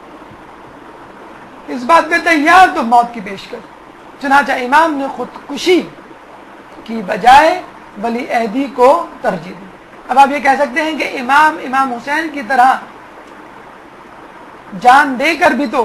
B: اس بات پہ تیار تو موت کی پیشکش۔ چنانچہ امام نے خودکشی کی بجائے ولی عہدی کو ترجیح دی۔ اب آپ یہ کہہ سکتے ہیں کہ امام امام حسین کی طرح جان دے کر بھی تو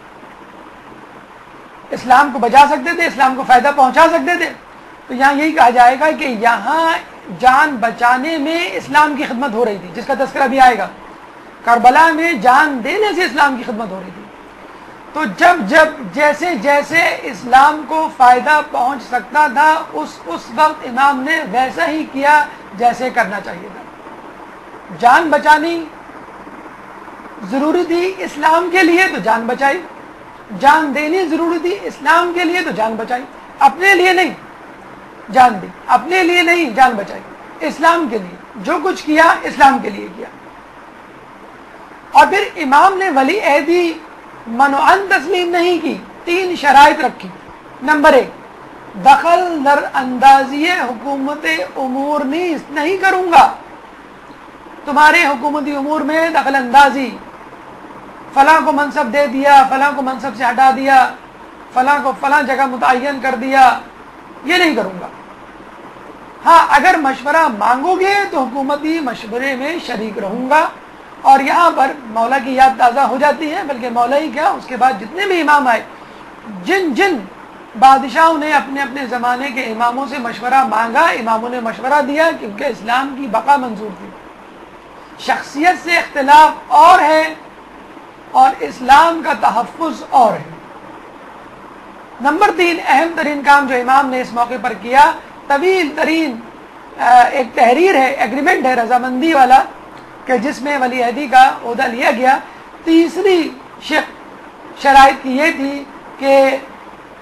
B: اسلام کو بچا سکتے تھے، اسلام کو فائدہ پہنچا سکتے تھے۔ تو یہاں یہی کہا جائے گا کہ یہاں جان بچانے میں اسلام کی خدمت ہو رہی تھی، جس کا تذکرہ بھی آئے گا۔ کربلا میں جان دینے سے اسلام کی خدمت ہو رہی تھی۔ تو جب جب جیسے جیسے اسلام کو فائدہ پہنچ سکتا تھا اس اس وقت امام نے ویسا ہی کیا جیسے کرنا چاہیے تھا۔ جان بچانی ضروری تھی اسلام کے لیے تو جان بچائی، جان دینی ضروری تھی اسلام کے لیے تو جان بچائی، اپنے لیے نہیں جان دی، اپنے لیے نہیں جان بچائی، اسلام کے لیے جو کچھ کیا اسلام کے لیے کیا۔ اور پھر امام نے ولی عہدی منوعاً تسلیم نہیں کی، تین شرائط رکھی۔ نمبر ایک، دخل در اندازی حکومت امور نیز نہیں کروں گا، تمہارے حکومتی امور میں دخل اندازی، فلاں کو منصب دے دیا، فلاں کو منصب سے ہٹا دیا، فلاں کو فلاں جگہ متعین کر دیا، یہ نہیں کروں گا۔ ہاں اگر مشورہ مانگو گے تو حکومتی مشورے میں شریک رہوں گا۔ اور یہاں پر مولا کی یاد تازہ ہو جاتی ہے، بلکہ مولا ہی کیا اس کے بعد جتنے بھی امام آئے، جن جن بادشاہوں نے اپنے اپنے زمانے کے اماموں سے مشورہ مانگا، اماموں نے مشورہ دیا کیونکہ اسلام کی بقا منظور تھی۔ شخصیت سے اختلاف اور ہے اور اسلام کا تحفظ اور ہے۔ نمبر تین اہم ترین کام جو امام نے اس موقع پر کیا، طویل ترین ایک تحریر ہے، ایگریمنٹ ہے رضامندی والا، کہ جس میں ولی عہدی کا عہدہ لیا گیا۔ تیسری شرائط کی یہ تھی کہ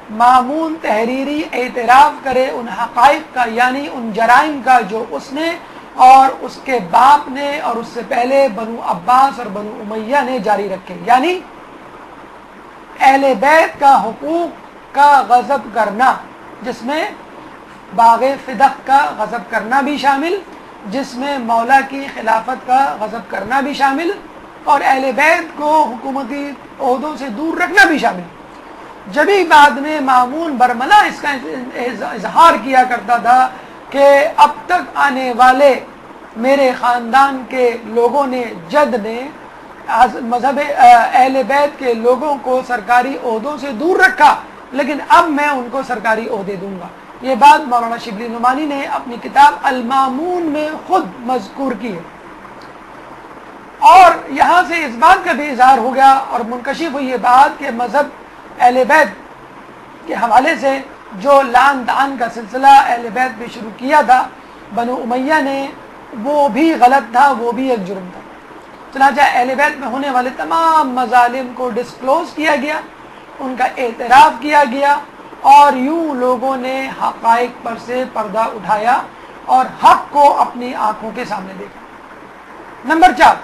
B: مامون تحریری اعتراف کرے ان حقائق کا، یعنی ان جرائم کا جو اس نے اور اس کے باپ نے اور اس سے پہلے بنو عباس اور بنو امیہ نے جاری رکھے، یعنی اہل بیت کا حقوق کا غصب کرنا، جس میں باغ فدق کا غصب کرنا بھی شامل، جس میں مولا کی خلافت کا غصب کرنا بھی شامل، اور اہل بیت کو حکومتی عہدوں سے دور رکھنا بھی شامل۔ جبھی بعد میں مامون برملا اس کا اظہار کیا کرتا تھا کہ اب تک آنے والے میرے خاندان کے لوگوں نے، جد نے مذہب اہل بیت کے لوگوں کو سرکاری عہدوں سے دور رکھا، لیکن اب میں ان کو سرکاری عہدے دوں گا۔ یہ بات مولانا شبلی نعمانی نے اپنی کتاب المامون میں خود مذکور کی ہے، اور یہاں سے اس بات کا بھی اظہار ہو گیا اور منکشف ہوئی یہ بات کہ مذہب اہل بیت کے حوالے سے جو لعن طعن کا سلسلہ اہل بیت میں شروع کیا تھا بنو امیہ نے، وہ بھی غلط تھا، وہ بھی ایک جرم تھا۔ چنانچہ اہل بیت میں ہونے والے تمام مظالم کو ڈسکلوز کیا گیا، ان کا اعتراف کیا گیا، اور یوں لوگوں نے حقائق پر سے پردہ اٹھایا اور حق کو اپنی آنکھوں کے سامنے دیکھا۔ نمبر چار،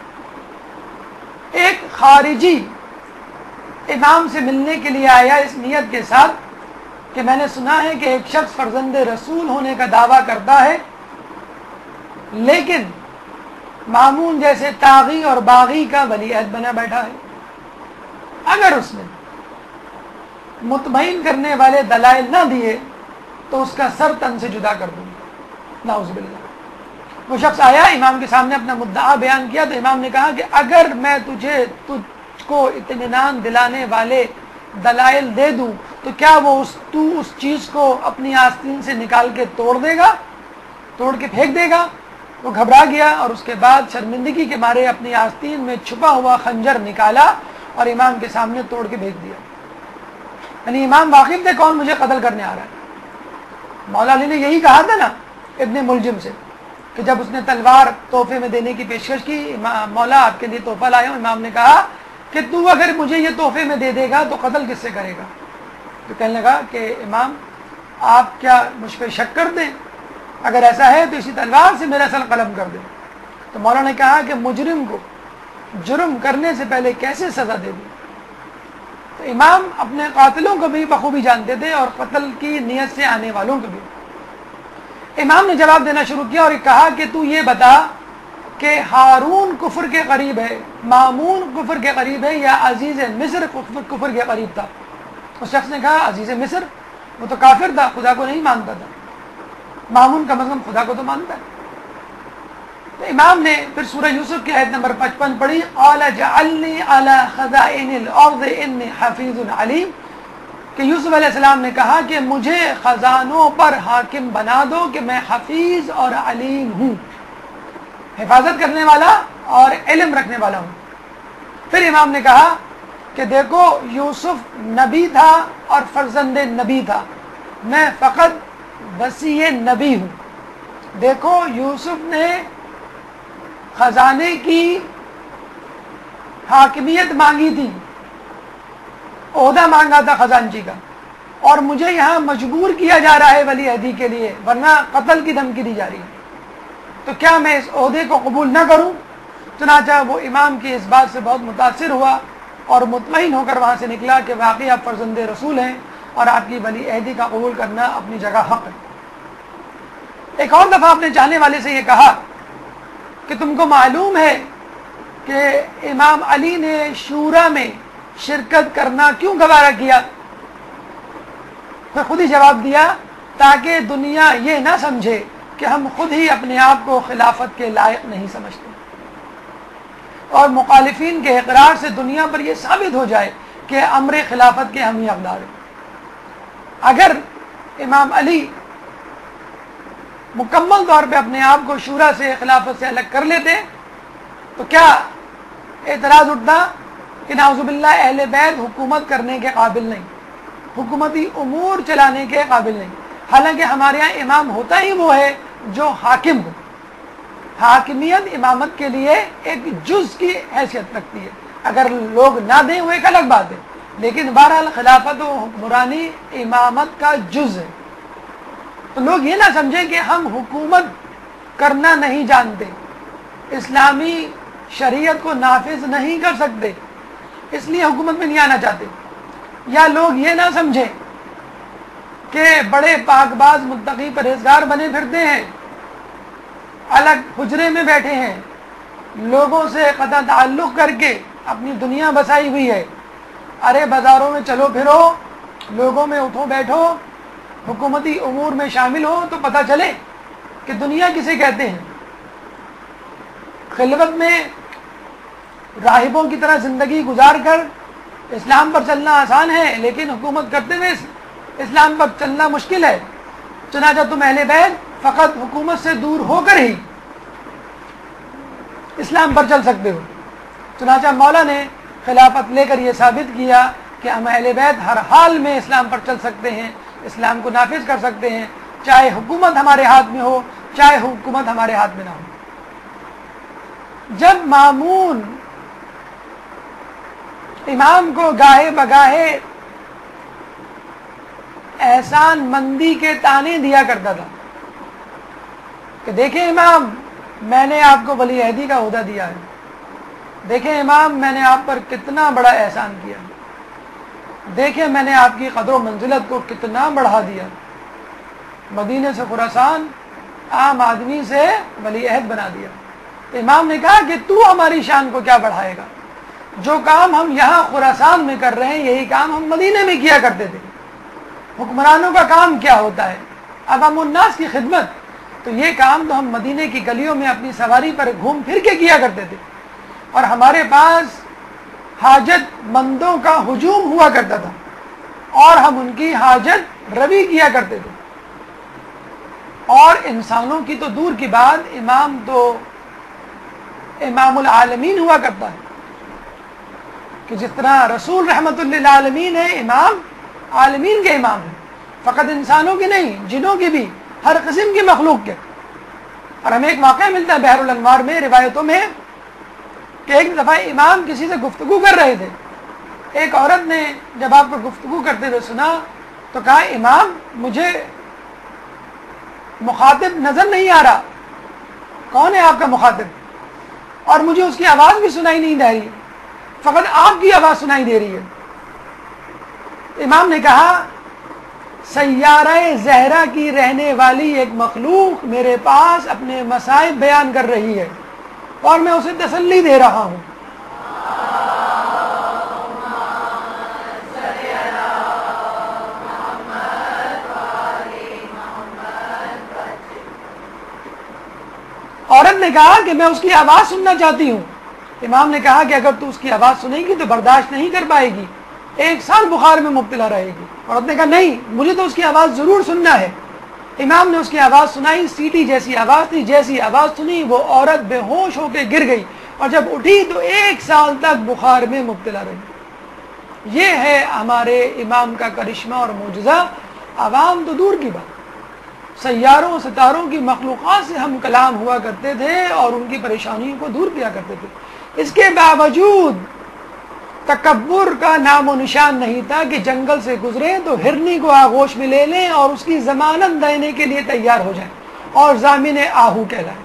B: ایک خارجی امام سے ملنے کے لیے آیا اس نیت کے ساتھ کہ میں نے سنا ہے کہ ایک شخص فرزند رسول ہونے کا دعویٰ کرتا ہے، لیکن مامون جیسے طاغی اور باغی کا ولی عہد بنا بیٹھا ہے، اگر اس نے مطمئن کرنے والے دلائل نہ دیے تو اس کا سر تن سے جدا کر دوں گا، نعوذ باللہ۔ وہ شخص آیا، امام کے سامنے اپنا مدعا بیان کیا، تو امام نے کہا کہ اگر میں تجھے تجھ کو اطمینان دلانے والے دلائل دے دوں تو کیا وہ اس تو اس چیز کو اپنی آستین سے نکال کے توڑ دے گا، توڑ کے پھینک دے گا؟ وہ گھبرا گیا اور اس کے بعد شرمندگی کے مارے اپنی آستین میں چھپا ہوا خنجر نکالا اور امام کے سامنے توڑ کے پھینک دیا۔ یعنی امام واقف تھے کون مجھے قتل کرنے آ رہا ہے۔ مولا علی نے یہی کہا تھا نا ابن ملجم سے کہ جب اس نے تلوار تحفے میں دینے کی پیشکش کی، مولا آپ کے لیے تحفہ لایا ہوں، امام نے کہا کہ تو اگر مجھے یہ تحفے میں دے دے گا تو قتل کس سے کرے گا؟ تو کہنے لگا کہ امام آپ کیا مجھ پہ شک کر دیں؟ اگر ایسا ہے تو اسی تلوار سے میرا سر قلم کر دیں۔ تو مولا نے کہا کہ مجرم کو جرم کرنے سے پہلے کیسے سزا دے دیں؟ تو امام اپنے قاتلوں کو بھی بخوبی جانتے تھے اور قتل کی نیت سے آنے والوں کو بھی۔ امام نے جواب دینا شروع کیا اور کہا کہ تو یہ بتا کہ ہارون کفر کے قریب ہے، مامون کفر کے قریب ہے، یا عزیز مصر کفر کے قریب تھا؟ اس شخص نے کہا عزیز مصر، وہ تو کافر تھا، خدا کو نہیں مانتا تھا، مامون کم از کم خدا کو تو مانتا ہے۔ تو امام نے پھر سورہ یوسف کی آیت نمبر پچپن پڑھی، قال جعلنی علی خزائن الارض انی حفیظ علیم، کہ یوسف علیہ السلام نے کہا کہ مجھے خزانوں پر حاکم بنا دو کہ میں حفیظ اور علیم ہوں، حفاظت کرنے والا اور علم رکھنے والا ہوں۔ پھر امام نے کہا کہ دیکھو یوسف نبی تھا اور فرزند نبی تھا، میں فقط وصی نبی ہوں۔ دیکھو یوسف نے خزانے کی حاکمیت مانگی تھی، عہدہ مانگا تھا خزانچی کا، اور مجھے یہاں مجبور کیا جا رہا ہے ولی عہدی کے لیے، ورنہ قتل کی دھمکی دی جا رہی ہے، تو کیا میں اس عہدے کو قبول نہ کروں؟ چنانچہ وہ امام کی اس بات سے بہت متاثر ہوا اور مطمئن ہو کر وہاں سے نکلا کہ واقعی آپ فرزند رسول ہیں اور آپ کی ولی عہدی کا قبول کرنا اپنی جگہ حق ہے۔ ایک اور دفعہ اپنے چاہنے والے سے یہ کہا کہ تم کو معلوم ہے کہ امام علی نے شورا میں شرکت کرنا کیوں گوارا کیا؟ پھر خود ہی جواب دیا تاکہ دنیا یہ نہ سمجھے کہ ہم خود ہی اپنے آپ کو خلافت کے لائق نہیں سمجھتے، اور مخالفین کے اقرار سے دنیا پر یہ ثابت ہو جائے کہ امر خلافت کے ہم ہی حقدار ہیں۔ اگر امام علی مکمل طور پہ اپنے آپ کو شورا سے خلافت سے الگ کر لیتے تو کیا اعتراض اٹھتا کہ نعوذ باللہ اہل بیت حکومت کرنے کے قابل نہیں، حکومتی امور چلانے کے قابل نہیں، حالانکہ ہمارے یہاں امام ہوتا ہی وہ ہے جو حاکم ہو۔ حاکمیت امامت کے لیے ایک جز کی حیثیت رکھتی ہے، اگر لوگ نہ دیں وہ ایک الگ بات ہے، لیکن بہرحال خلافت و حکمرانی امامت کا جز ہے. تو لوگ یہ نہ سمجھیں کہ ہم حکومت کرنا نہیں جانتے، اسلامی شریعت کو نافذ نہیں کر سکتے، اس لیے حکومت میں نہیں آنا چاہتے. یا لوگ یہ نہ سمجھیں کہ بڑے پاک باز متقی پرہیزگار بنے پھرتے ہیں، الگ حجرے میں بیٹھے ہیں، لوگوں سے قطع تعلق کر کے اپنی دنیا بسائی ہوئی ہے. ارے بازاروں میں چلو پھرو، لوگوں میں اٹھو بیٹھو، حکومتی امور میں شامل ہو تو پتہ چلے کہ دنیا کسے کہتے ہیں. خلوت میں راہبوں کی طرح زندگی گزار کر اسلام پر چلنا آسان ہے، لیکن حکومت کرتے ہوئے اسلام پر چلنا مشکل ہے. چنانچہ تم اہل بیت فقط حکومت سے دور ہو کر ہی اسلام پر چل سکتے ہو. چنانچہ مولا نے خلافت لے کر یہ ثابت کیا کہ ہم اہل بیت ہر حال میں اسلام پر چل سکتے ہیں، اسلام کو نافذ کر سکتے ہیں، چاہے حکومت ہمارے ہاتھ میں ہو چاہے حکومت ہمارے ہاتھ میں نہ ہو. جب مامون امام کو گاہے بگاہے احسان مندی کے تانے دیا کرتا تھا کہ دیکھیں امام، میں نے آپ کو ولی عہدی کا عہدہ دیا ہے، دیکھیں امام میں نے آپ پر کتنا بڑا احسان کیا، دیکھیں میں نے آپ کی قدر و منزلت کو کتنا بڑھا دیا، مدینے سے خراسان عام آدمی سے ولی عہد بنا دیا. تو امام نے کہا کہ تو ہماری شان کو کیا بڑھائے گا؟ جو کام ہم یہاں خراسان میں کر رہے ہیں یہی کام ہم مدینے میں کیا کرتے تھے. حکمرانوں کا کام کیا ہوتا ہے؟ عوام الناس کی خدمت. تو یہ کام تو ہم مدینے کی گلیوں میں اپنی سواری پر گھوم پھر کے کیا کرتے تھے، اور ہمارے پاس حاجت مندوں کا ہجوم ہوا کرتا تھا اور ہم ان کی حاجت روی کیا کرتے تھے. اور انسانوں کی تو دور کی بات، امام تو امام العالمین ہوا کرتا ہے کہ جس طرح رسول رحمت للعالمین ہے، امام عالمین کے امام ہیں، فقط انسانوں کی نہیں، جنوں کی بھی، ہر قسم کی مخلوق کے. اور ہمیں ایک واقعہ ملتا ہے بحر الانوار میں، روایتوں میں، کہ ایک دفعہ امام کسی سے گفتگو کر رہے تھے. ایک عورت نے جب آپ کو گفتگو کرتے ہوئے سنا تو کہا امام مجھے مخاطب نظر نہیں آ رہا، کون ہے آپ کا مخاطب؟ اور مجھے اس کی آواز بھی سنائی نہیں دے رہی، فقط آپ کی آواز سنائی دے رہی ہے. امام نے کہا سیارہ زہرا کی رہنے والی ایک مخلوق میرے پاس اپنے مصائب بیان کر رہی ہے اور میں اسے تسلی دے رہا ہوں. عورت نے کہا کہ میں اس کی آواز سننا چاہتی ہوں. امام نے کہا کہ اگر تو اس کی آواز سنے گی تو برداشت نہیں کر پائے گی، ایک سال بخار میں مبتلا رہے گی. عورت نے کہا نہیں، مجھے تو اس کی آواز ضرور سننا ہے. امام نے اس کی آواز سنائی، سیٹی جیسی آواز تھی. جیسی آواز سنی وہ عورت بے ہوش ہو کے گر گئی، اور جب اٹھی تو ایک سال تک بخار میں مبتلا رہی. یہ ہے ہمارے امام کا کرشمہ اور معجزہ. عوام تو دور کی بات، سیاروں ستاروں کی مخلوقات سے ہم کلام ہوا کرتے تھے اور ان کی پریشانیوں کو دور کیا کرتے تھے. اس کے باوجود تکبر کا نام و نشان نہیں تھا کہ جنگل سے گزرے تو ہرنی کو آغوش میں لے لیں اور اس کی ضمانت دینے کے لیے تیار ہو جائیں اور ضامن آہو کہلائیں.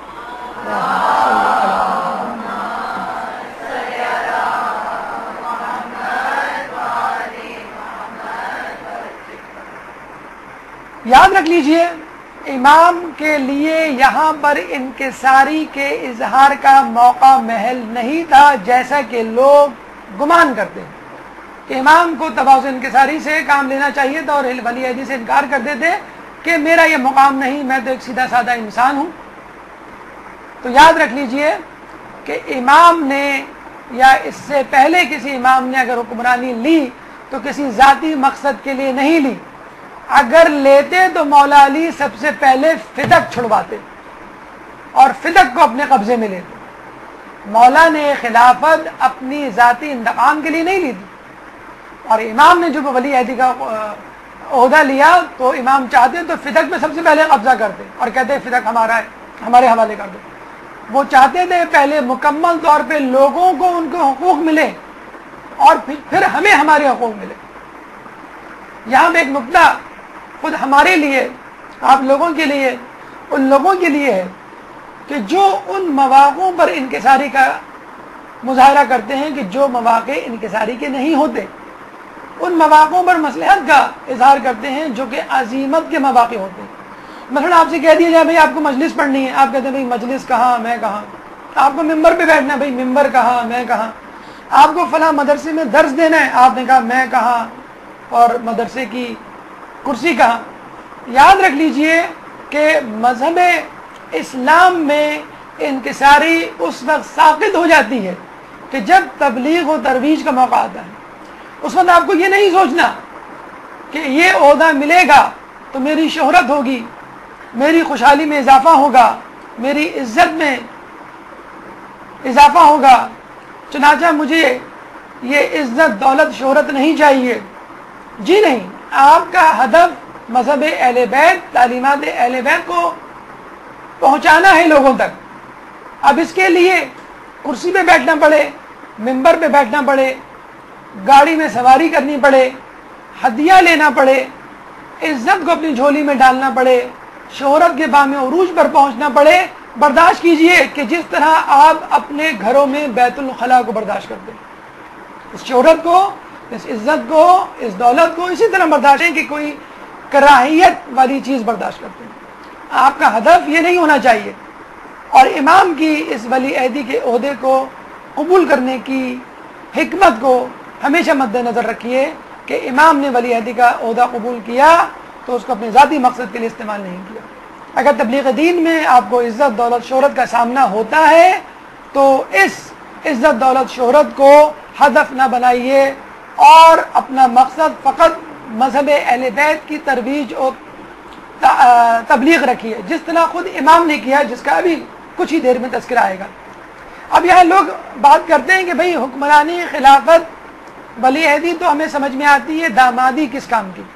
B: یاد رکھ لیجئے امام کے لیے یہاں پر انکساری کے اظہار کا موقع محل نہیں تھا، جیسا کہ لوگ گمان کرتے ہیں کہ امام کو تواضع انکساری سے کام لینا چاہیے تھا اور ولی عہدی سے انکار کرتے تھے کہ میرا یہ مقام نہیں، میں تو ایک سیدھا سادہ انسان ہوں. تو یاد رکھ لیجئے کہ امام نے یا اس سے پہلے کسی امام نے اگر حکمرانی لی تو کسی ذاتی مقصد کے لیے نہیں لی. اگر لیتے تو مولا علی سب سے پہلے فدق چھڑواتے اور فدق کو اپنے قبضے میں لیتے. مولا نے خلافت اپنی ذاتی انتقام کے لیے نہیں لی تھی، اور امام نے جب ولی عہدی کا عہدہ لیا تو امام چاہتے تو فدق میں سب سے پہلے قبضہ کرتے اور کہتے فدق ہمارا ہے، ہمارے حوالے کر دو. وہ چاہتے تھے پہلے مکمل طور پہ لوگوں کو ان کے حقوق ملے، اور پھر, پھر ہمیں ہمارے حقوق ملے. یہاں پہ ایک نقطہ خود ہمارے لیے، آپ لوگوں کے لیے، ان لوگوں کے لیے ہے کہ جو ان مواقعوں پر انکساری کا مظاہرہ کرتے ہیں کہ جو مواقع انکساری کے نہیں ہوتے، ان مواقعوں پر مصلحت کا اظہار کرتے ہیں جو کہ عزیمت کے مواقع ہوتے ہیں. مثلا آپ سے کہہ دیا جائے بھائی آپ کو مجلس پڑھنی ہے، آپ کہتے ہیں بھائی مجلس کہاں، میں کہاں. آپ کو ممبر پہ بیٹھنا ہے، بھائی ممبر کہاں، میں کہاں. آپ کو فلاں مدرسے میں درس دینا ہے، آپ نے کہا میں کہاں، اور مدرسے کی کرسی کہاں. یاد رکھ لیجئے کہ مذہب اسلام میں انکساری اس وقت ساقط ہو جاتی ہے کہ جب تبلیغ و ترویج کا موقع آتا ہے. اس وقت آپ کو یہ نہیں سوچنا کہ یہ عہدہ ملے گا تو میری شہرت ہوگی، میری خوشحالی میں اضافہ ہوگا، میری عزت میں اضافہ ہوگا، چنانچہ مجھے یہ عزت دولت شہرت نہیں چاہیے. جی نہیں، آپ کا ہدف مذہب اہل بیت، تعلیمات اہل بیت کو پہنچانا ہے لوگوں تک. اب اس کے لیے کرسی پہ بیٹھنا پڑے، ممبر پہ بیٹھنا پڑے، گاڑی میں سواری کرنی پڑے، ہدیہ لینا پڑے، عزت کو اپنی جھولی میں ڈالنا پڑے، شہرت کے بام عروج پر پہنچنا پڑے، برداشت کیجئے کہ جس طرح آپ اپنے گھروں میں بیت الخلاء کو برداشت کرتے ہیں، اس شہرت کو، اس عزت کو، اس دولت کو اسی طرح برداشت ہے کہ کوئی کراہیت والی چیز برداشت کرتے ہیں. آپ کا ہدف یہ نہیں ہونا چاہیے. اور امام کی اس ولی عہدی کے عہدے کو قبول کرنے کی حکمت کو ہمیشہ مد نظر رکھیے کہ امام نے ولی عہدی کا عہدہ قبول کیا تو اس کو اپنے ذاتی مقصد کے لیے استعمال نہیں کیا. اگر تبلیغ دین میں آپ کو عزت دولت شہرت کا سامنا ہوتا ہے تو اس عزت دولت شہرت کو ہدف نہ بنائیے اور اپنا مقصد فقط مذہب اہل بیت کی ترویج اور تبلیغ رکھیے، جس طرح خود امام نے کیا، جس کا ابھی کچھ ہی دیر میں تذکرہ آئے گا. اب یہاں لوگ بات کرتے ہیں کہ بھئی حکمرانی خلافت ولی عہدی تو ہمیں سمجھ میں آتی ہے، دامادی کس کام کی؟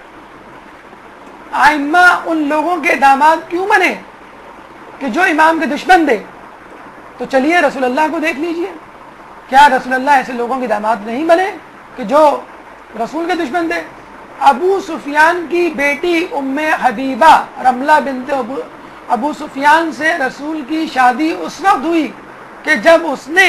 B: ائمہ ان لوگوں کے داماد کیوں بنے کہ جو امام کے دشمن تھے؟ تو چلیے رسول اللہ کو دیکھ لیجئے، کیا رسول اللہ ایسے لوگوں کے داماد نہیں بنے کہ جو رسول کے دشمن تھے؟ ابو سفیان کی بیٹی ام حبیبہ رملہ بنت ابو ابو سفیان سے رسول کی شادی اس وقت ہوئی کہ جب اس نے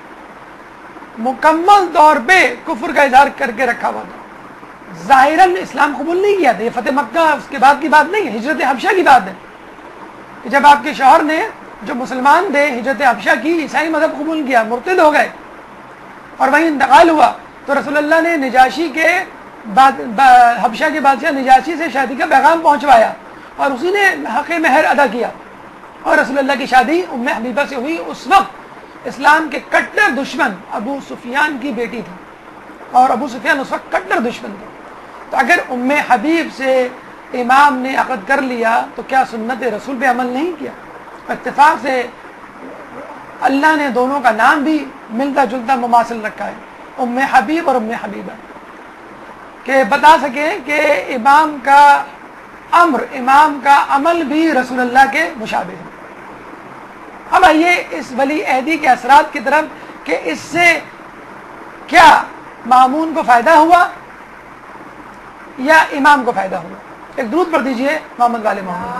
B: مکمل طور پہ کفر کا اظہار کر کے رکھا ہوا تھا. ظاہراً اسلام قبول نہیں کیا تھا. یہ فتح مکہ اس کے بعد کی بات نہیں ہے، ہجرت حبشہ کی بات ہے کہ جب آپ کے شوہر نے جو مسلمان تھے ہجرت حبشہ کی، عیسائی مذہب قبول کیا، مرتد ہو گئے اور وہیں انتقال ہوا، تو رسول اللہ نے نجاشی کے حبشہ کے بادشاہ نجاشی سے شادی کا پیغام پہنچوایا اور اسی نے حق مہر ادا کیا اور رسول اللہ کی شادی ام حبیبہ سے ہوئی. اس وقت اسلام کے کٹر دشمن ابو سفیان کی بیٹی تھی اور ابو سفیان اس وقت کٹر دشمن تھے. تو اگر ام حبیب سے امام نے عقد کر لیا تو کیا سنت رسول پہ عمل نہیں کیا؟ اتفاق سے اللہ نے دونوں کا نام بھی ملتا جلتا مماثل رکھا ہے، ام حبیب اور ام حبیبہ، کہ بتا سکیں کہ امام کا امر، امام کا عمل بھی رسول اللہ کے مشابہ ہے. اب آئیے اس ولی عہدی کے اثرات کی طرف کہ اس سے کیا مامون کو فائدہ ہوا یا امام کو فائدہ ہوا. ایک درود پڑھ دیجئے محمد والے محمد.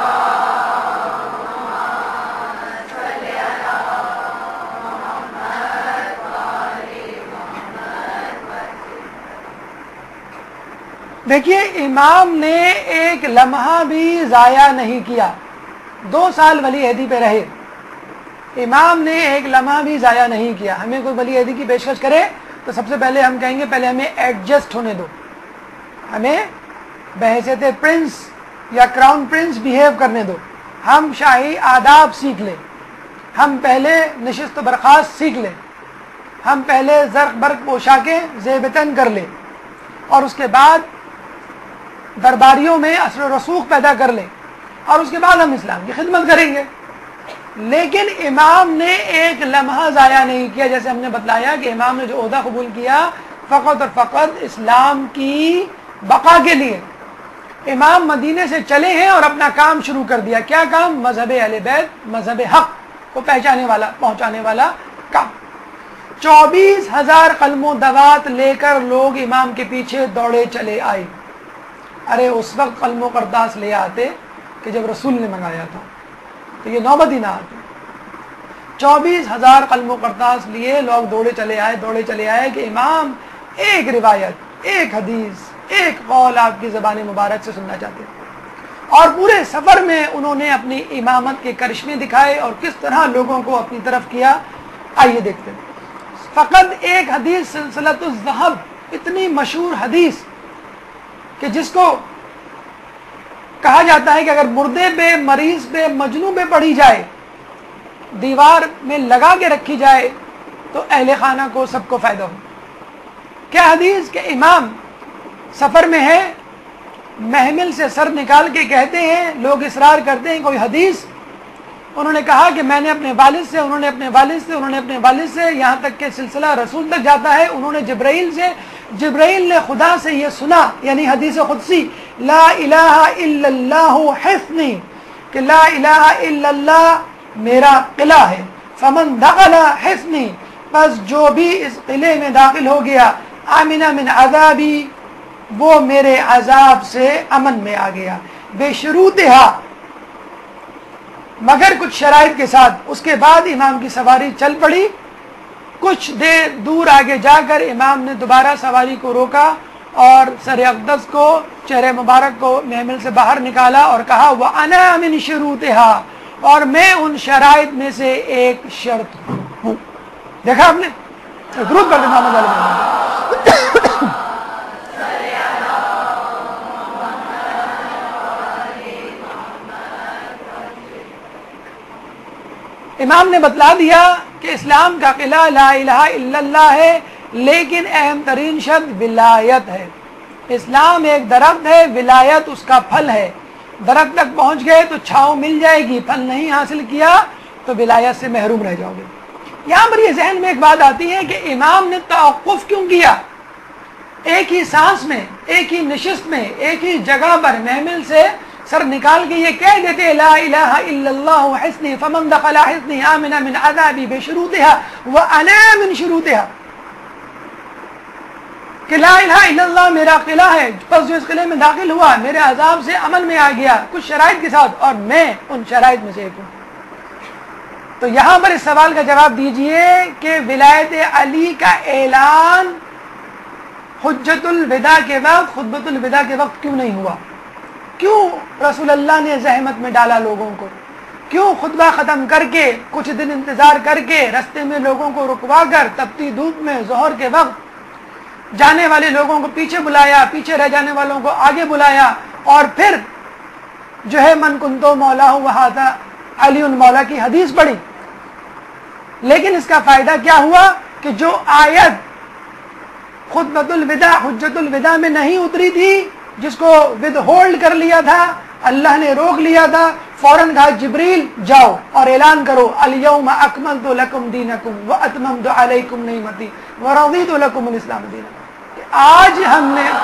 B: دیکھیے امام نے ایک لمحہ بھی ضائع نہیں کیا، دو سال ولی عہدی پہ رہے، امام نے ایک لمحہ بھی ضائع نہیں کیا. ہمیں کوئی ولی عہدی کی پیشکش کرے تو سب سے پہلے ہم کہیں گے پہلے ہمیں ایڈجسٹ ہونے دو، ہمیں بحیثیت پرنس یا کراؤن پرنس بیہیو کرنے دو، ہم شاہی آداب سیکھ لیں، ہم پہلے نشست و برخاست سیکھ لیں، ہم پہلے زرق برق پوشاکیں زیب تن کر لیں اور اس کے بعد درباریوں میں اثر و رسوخ پیدا کر لیں اور اس کے بعد ہم اسلام کی خدمت کریں گے. لیکن امام نے ایک لمحہ ضائع نہیں کیا. جیسے ہم نے بتلایا کہ امام نے جو عہدہ قبول کیا فقط اور فقط اسلام کی بقا کے لیے. امام مدینے سے چلے ہیں اور اپنا کام شروع کر دیا. کیا کام؟ مذہب اہل بیت، مذہب حق کو پہچانے والا، پہنچانے والا کام. چوبیس ہزار قلم و دوات لے کر لوگ امام کے پیچھے دوڑے چلے آئے. ارے اس وقت قلم و کرتاس لے آتے کہ جب رسول نے منگایا تھا تو یہ نوبت ہی نہ آتی. چوبیس ہزار قلم و کرتاس لیے لوگ دوڑے چلے آئے دوڑے چلے آئے کہ امام ایک روایت، ایک حدیث، ایک قول آپ کی زبان مبارک سے سننا چاہتے ہیں. اور پورے سفر میں انہوں نے اپنی امامت کے کرشمے دکھائے اور کس طرح لوگوں کو اپنی طرف کیا. آئیے دیکھتے ہیں. فقط ایک حدیث سلسلۃ الذہب، اتنی مشہور حدیث کہ جس کو کہا جاتا ہے کہ اگر مردے پہ، مریض پہ، مجنوں پہ پڑھی جائے، دیوار میں لگا کے رکھی جائے تو اہل خانہ کو سب کو فائدہ ہو. کیا حدیث کہ امام سفر میں ہے، محمل سے سر نکال کے کہتے ہیں، لوگ اصرار کرتے ہیں کوئی حدیث. انہوں نے کہا کہ میں نے اپنے والد سے، انہوں نے اپنے والد سے، انہوں نے اپنے والد سے، یہاں تک کہ سلسلہ رسول تک جاتا ہے. انہوں نے جبرائیل سے، جبرائیل نے خدا سے یہ سنا، یعنی حدیث قدسی، لا الہ الا اللہ حفنی، کہ لا الہ الا اللہ میرا قلعہ ہے. فمن دخل حفنی، بس جو بھی اس قلعے میں داخل ہو گیا، آمن من عذابی، وہ میرے عذاب سے امن میں آ گیا. بے شروطہا، مگر کچھ شرائط کے ساتھ. اس کے بعد امام کی سواری چل پڑی. کچھ دیر دور آگے جا کر امام نے دوبارہ سواری کو روکا اور سر اقدس کو، چہرے مبارک کو محمل سے باہر نکالا اور کہا وَأَنَا مِن شُرُوطِهَا، اور میں ان شرائط میں سے ایک شرط ہوں. دیکھا آپ نے؟ درود پڑھ دیں محمد علیہ. امام نے بتلا دیا کہ اسلام کا قلعہ لا الہ الا اللہ ہے، لیکن اہم ترین شرط ولایت ہے. اسلام ایک درخت ہے، ولایت اس کا پھل ہے. درخت تک پہنچ گئے تو چھاؤں مل جائے گی، پھل نہیں حاصل کیا تو ولایت سے محروم رہ جاؤ گے. یہاں پر یہ ذہن میں ایک بات آتی ہے کہ امام نے توقف کیوں کیا؟ ایک ہی سانس میں، ایک ہی نشست میں، ایک ہی جگہ پر محمل سے سر نکال کے یہ کہہ دیتے لا الہ الا اللہ حسنی، فمن دخل حسنی آمن من عذابی بشروطها وانا من شروطها، کہ لا الہ الا اللہ میرا قلعہ ہے، پس جو اس قلعے میں داخل ہوا میرے عذاب سے امن میں آ گیا کچھ شرائط کے ساتھ، اور میں ان شرائط میں سے ایک ہوں. تو یہاں پر اس سوال کا جواب دیجئے کہ ولایت علی کا اعلان حجت الوداع کے وقت، خطبۃ الوداع کے وقت کیوں نہیں ہوا؟ کیوں رسول اللہ نے زحمت میں ڈالا لوگوں کو؟ کیوں خطبہ ختم کر کے کچھ دن انتظار کر کے رستے میں لوگوں کو رکوا کر تپتی دھوپ میں ظہر کے وقت جانے والے لوگوں کو پیچھے بلایا، پیچھے رہ جانے والوں کو آگے بلایا، اور پھر جو ہے من کنتو مولا وہذا علی مولا کی حدیث پڑھی؟ لیکن اس کا فائدہ کیا ہوا کہ جو آیت خطبۃ الوداع حجت الوداع میں نہیں اتری تھی، جس کو ود ہولڈ کر لیا تھا، اللہ نے روک لیا تھا، فوراً کہا جبریل جاؤ اور اعلان کرو الیوم اکملت لکم دینکم واتممت علیکم نعمتی ورضیت لکم الاسلام دینا. آج ہم نے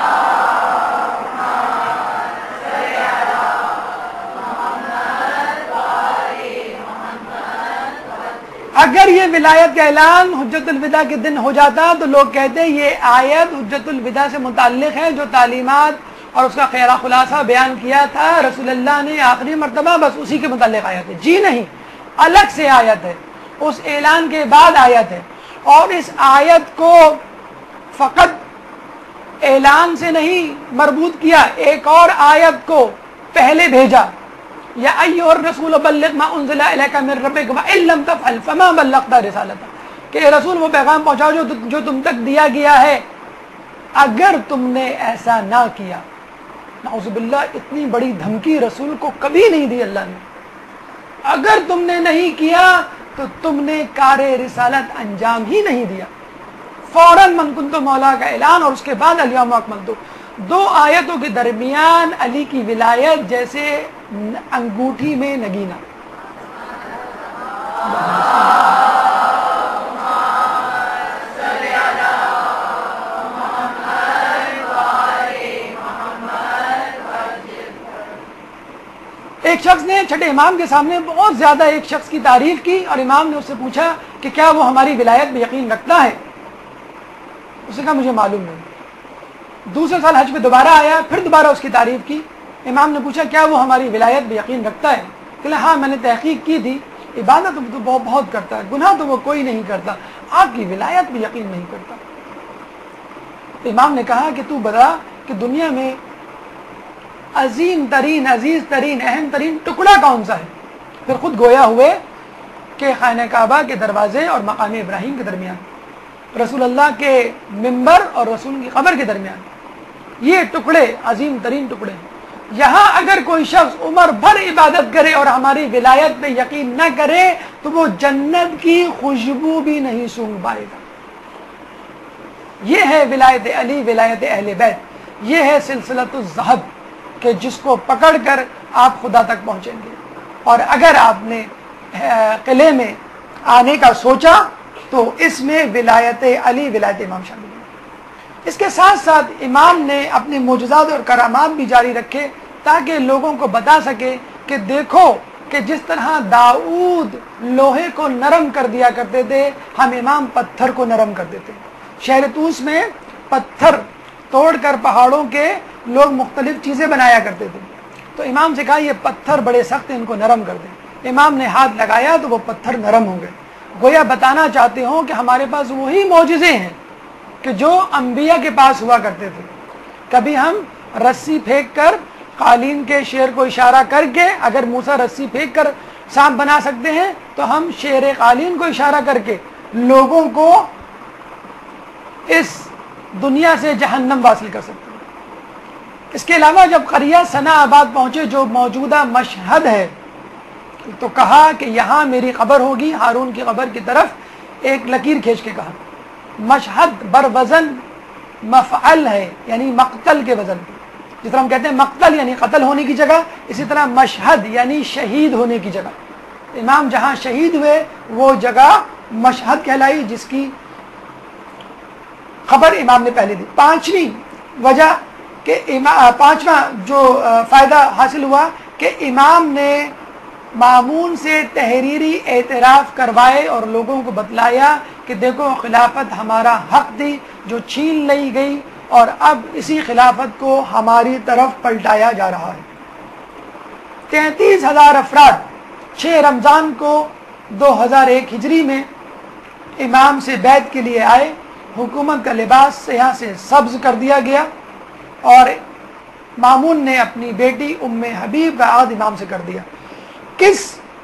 B: اگر یہ ولایت کا اعلان حجت الوداع کے دن ہو جاتا تو لوگ کہتے یہ آیت حجت الوداع سے متعلق ہے، جو تعلیمات اور اس کا خیرہ خلاصہ بیان کیا تھا رسول اللہ نے آخری مرتبہ، بس اسی کے متعلق آیت ہے. جی نہیں، الگ سے آیت ہے، اس اعلان کے بعد آیت ہے. اور اس آیت کو فقط اعلان سے نہیں مربوط کیا، ایک اور آیت کو پہلے بھیجا، یا ایھا الرسول بلغ ما انزل الیک من ربک وان لم تفعل فما بلغت رسالتہ، کہ رسول وہ پیغام پہنچاؤ جو جو تم تک دیا گیا ہے، اگر تم نے ایسا نہ کیا. نعوذ باللہ، اتنی بڑی دھمکی رسول کو کبھی نہیں دی اللہ نے. اگر تم نے نہیں کیا تو تم نے کار رسالت انجام ہی نہیں دیا. فوراً من کنت مولا کا اعلان، اور اس کے بعد الیوم اکملت. دو آیتوں کے درمیان علی کی ولایت جیسے انگوٹھی میں نگینہ. ایک شخص نے چھٹے امام کے سامنے بہت زیادہ ایک شخص کی تعریف کی اور امام نے اس سے پوچھا کہ کیا وہ ہماری ولایت میں یقین رکھتا ہے؟ اس نے کہا مجھے معلوم نہیں۔ دوسرے سال حج پہ دوبارہ آیا، پھر دوبارہ اس کی تعریف کی۔ امام نے پوچھا کیا وہ ہماری ولایت میں یقین رکھتا ہے؟ کہ ہاں میں نے تحقیق کی تھی، عبادت تو بہت بہت کرتا ہے، گناہ تو وہ کوئی نہیں کرتا، آپ کی ولایت میں یقین نہیں کرتا۔ امام نے کہا کہ تو بتا کہ دنیا میں عظیم ترین عزیز ترین اہم ترین ٹکڑا کون سا ہے؟ پھر خود گویا ہوئے کہ خانہ کعبہ کے دروازے اور مقام ابراہیم کے درمیان، رسول اللہ کے منبر اور رسول کی قبر کے درمیان، یہ ٹکڑے عظیم ترین ٹکڑے ہیں۔ یہاں اگر کوئی شخص عمر بھر عبادت کرے اور ہماری ولایت پہ یقین نہ کرے تو وہ جنت کی خوشبو بھی نہیں سونگھ پائے گا۔ یہ ہے ولایت علی، ولایت اہل بیت، یہ ہے سلسلۃ الذہب کہ جس کو پکڑ کر آپ خدا تک پہنچیں گے۔ اور اگر آپ نے قلعے میں آنے کا سوچا تو اس میں ولایت علی، ولایت امام شامل ہے۔ اس کے ساتھ ساتھ امام نے اپنے معجزات اور کرامات بھی جاری رکھے تاکہ لوگوں کو بتا سکے کہ دیکھو کہ جس طرح داؤد لوہے کو نرم کر دیا کرتے تھے، ہم امام پتھر کو نرم کر دیتے ہیں۔ شہر طوس میں پتھر توڑ کر پہاڑوں کے لوگ مختلف چیزیں بنایا کرتے تھے، تو امام سے کہا یہ پتھر بڑے سخت ہیں، ان کو نرم کر دیں۔ امام نے ہاتھ لگایا تو وہ پتھر نرم ہو گئے۔ گویا بتانا چاہتے ہوں کہ ہمارے پاس وہی معجزے ہیں کہ جو انبیاء کے پاس ہوا کرتے تھے۔ کبھی ہم رسی پھینک کر قالین کے شیر کو اشارہ کر کے، اگر موسیٰ رسی پھینک کر سانپ بنا سکتے ہیں تو ہم شیر قالین کو اشارہ کر کے لوگوں کو اس دنیا سے جہنم واصل کر سکتے ہیں۔ اس کے علاوہ جب قریہ ثنا آباد پہنچے جو موجودہ مشہد ہے، تو کہا کہ یہاں میری قبر ہوگی، ہارون کی قبر کی طرف ایک لکیر کھینچ کے کہا۔ مشہد بر وزن مفعل ہے، یعنی مقتل کے وزن پہ، جس طرح ہم کہتے ہیں مقتل یعنی قتل ہونے کی جگہ، اسی طرح مشہد یعنی شہید ہونے کی جگہ۔ امام جہاں شہید ہوئے وہ جگہ مشہد کہلائی، جس کی خبر امام نے پہلے دی۔ پانچویں وجہ کہ پانچواں جو فائدہ حاصل ہوا کہ امام نے مامون سے تحریری اعتراف کروائے اور لوگوں کو بتلایا کہ دیکھو خلافت ہمارا حق تھی جو چھین لی گئی، اور اب اسی خلافت کو ہماری طرف پلٹایا جا رہا ہے۔ تینتیس ہزار افراد چھ رمضان کو دو ہزار ایک ہجری میں امام سے بیعت کے لیے آئے۔ حکومت کا لباس سیاہ سے سبز کر دیا گیا اور مامون نے اپنی بیٹی ام حبیب کا عہد امام سے کر دیا۔ کس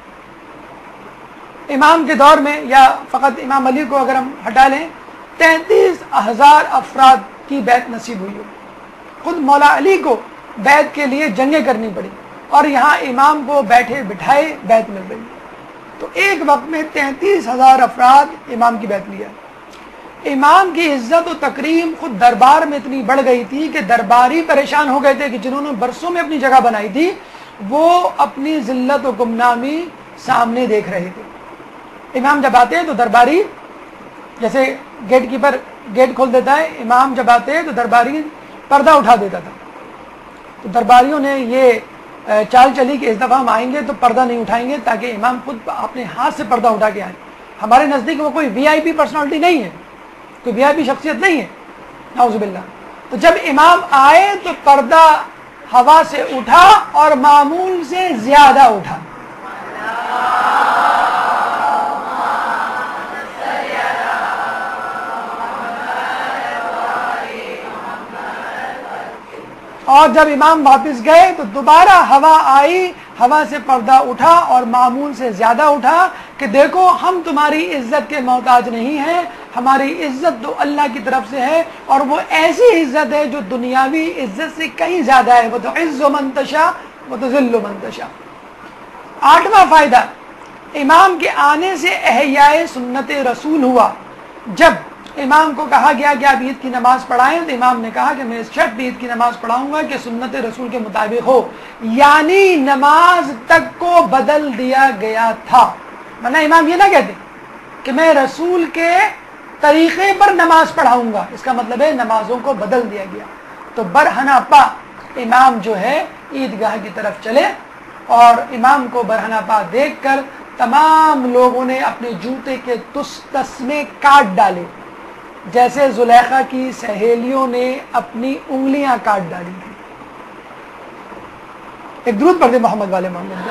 B: امام کے دور میں، یا فقط امام علی کو اگر ہم ہٹا لیں، تینتیس ہزار افراد کی بیعت نصیب ہوئی ہو۔ خود مولا علی کو بیعت کے لیے جنگیں کرنی پڑی اور یہاں امام کو بیٹھے بٹھائے بیعت مل رہی۔ تو ایک وقت میں تینتیس ہزار افراد امام کی بیعت لیا۔ امام کی عزت و تکریم خود دربار میں اتنی بڑھ گئی تھی کہ درباری پریشان ہو گئے تھے کہ جنہوں نے برسوں میں اپنی جگہ بنائی تھی وہ اپنی ذلت و گمنامی سامنے دیکھ رہے تھے۔ امام جب آتے تو درباری، جیسے گیٹ کیپر گیٹ کھول دیتا ہے، امام جب آتے تو درباری پردہ اٹھا دیتا تھا۔ تو درباریوں نے یہ چال چلی کہ اس دفعہ ہم آئیں گے تو پردہ نہیں اٹھائیں گے تاکہ امام خود اپنے ہاتھ سے پردہ اٹھا کے آئے۔ ہمارے نزدیک وہ کوئی وی آئی پی پرسنالٹی نہیں ہے، کوئی وی آئی پی شخصیت نہیں ہے، نعوذ باللہ۔ تو جب امام آئے تو پردہ ہوا سے اٹھا اور معمول سے زیادہ اٹھا۔ اور جب امام واپس گئے تو دوبارہ ہوا آئی، ہوا سے پردہ اٹھا اور معمول سے زیادہ اٹھا کہ دیکھو ہم تمہاری عزت کے محتاج نہیں ہیں، ہماری عزت تو اللہ کی طرف سے ہے، اور وہ ایسی عزت ہے جو دنیاوی عزت سے کہیں زیادہ ہے۔ وہ تو عز من تشاء وہ تو ذل من تشاء۔ آٹھواں فائدہ، امام کے آنے سے احیاء سنت رسول ہوا۔ جب امام کو کہا گیا کہ آپ عید کی نماز پڑھائیں تو امام نے کہا کہ میں اس شرط پہ عید کی نماز پڑھاؤں گا کہ سنت رسول کے مطابق ہو، یعنی نماز تک کو بدل دیا گیا تھا۔ ورنہ امام یہ نہ کہتے کہ میں رسول کے طریقے پر نماز پڑھاؤں گا، اس کا مطلب ہے نمازوں کو بدل دیا گیا۔ تو برہنہ پا امام جو ہے عیدگاہ کی طرف چلے اور امام کو برہنہ پا دیکھ کر تمام لوگوں نے اپنے جوتے کے تسمے کاٹ ڈالے، جیسے زلیخا کی سہیلیوں نے اپنی انگلیاں کاٹ ڈالی تھی۔ ایک درود پڑھ دے محمد والے محمد۔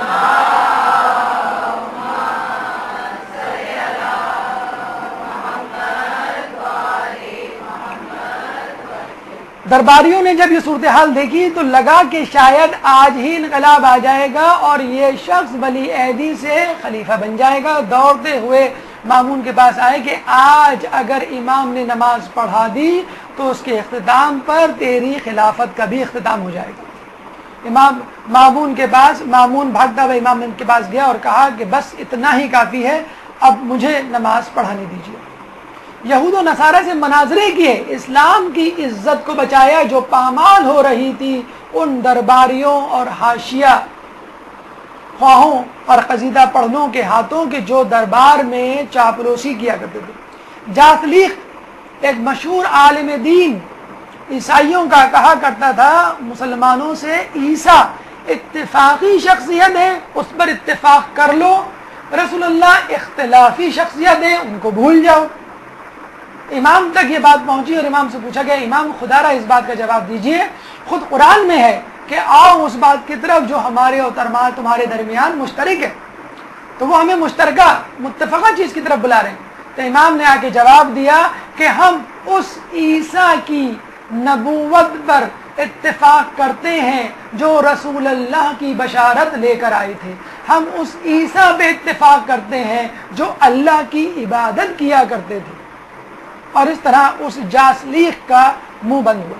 B: درباریوں نے جب یہ صورتحال دیکھی تو لگا کہ شاید آج ہی انقلاب آ جائے گا اور یہ شخص ولی عہدی سے خلیفہ بن جائے گا۔ دوڑتے ہوئے مامون کے پاس آئے کہ آج اگر امام نے نماز پڑھا دی تو اس کے اختتام پر تیری خلافت کا بھی اختتام ہو جائے گا۔ امام مامون کے پاس مامون بھاگتا ہوا امام کے پاس گیا اور کہا کہ بس اتنا ہی کافی ہے، اب مجھے نماز پڑھانے دیجیے۔ یہود و نصارہ سے مناظرے کیے، اسلام کی عزت کو بچایا جو پامال ہو رہی تھی ان درباریوں اور حاشیہ خواہوں اور قصیدہ پڑھنوں کے ہاتھوں کے جو دربار میں چاپلوسی کیا کرتے تھے۔ جاسلیق ایک مشہور عالم دین عیسائیوں کا کہا کرتا تھا مسلمانوں سے عیسیٰ اتفاقی شخصیت ہے، اس پر اتفاق کر لو، رسول اللہ اختلافی شخصیت ہے، ان کو بھول جاؤ۔ امام تک یہ بات پہنچی اور امام سے پوچھا گیا امام خدا را اس بات کا جواب دیجئے، خود قرآن میں ہے کہ آؤ اس بات کی طرف جو ہمارے اور تمہارے درمیان مشترک ہے، تو وہ ہمیں مشترکہ متفقہ چیز کی طرف بلا رہے ہیں۔ تو امام نے آ کے جواب دیا کہ ہم اس عیسیٰ کی نبوت پر اتفاق کرتے ہیں جو رسول اللہ کی بشارت لے کر آئے تھے، ہم اس عیسیٰ پہ اتفاق کرتے ہیں جو اللہ کی عبادت کیا کرتے تھے۔ اور اس طرح اس جاسلیق کا منہ بند ہوا۔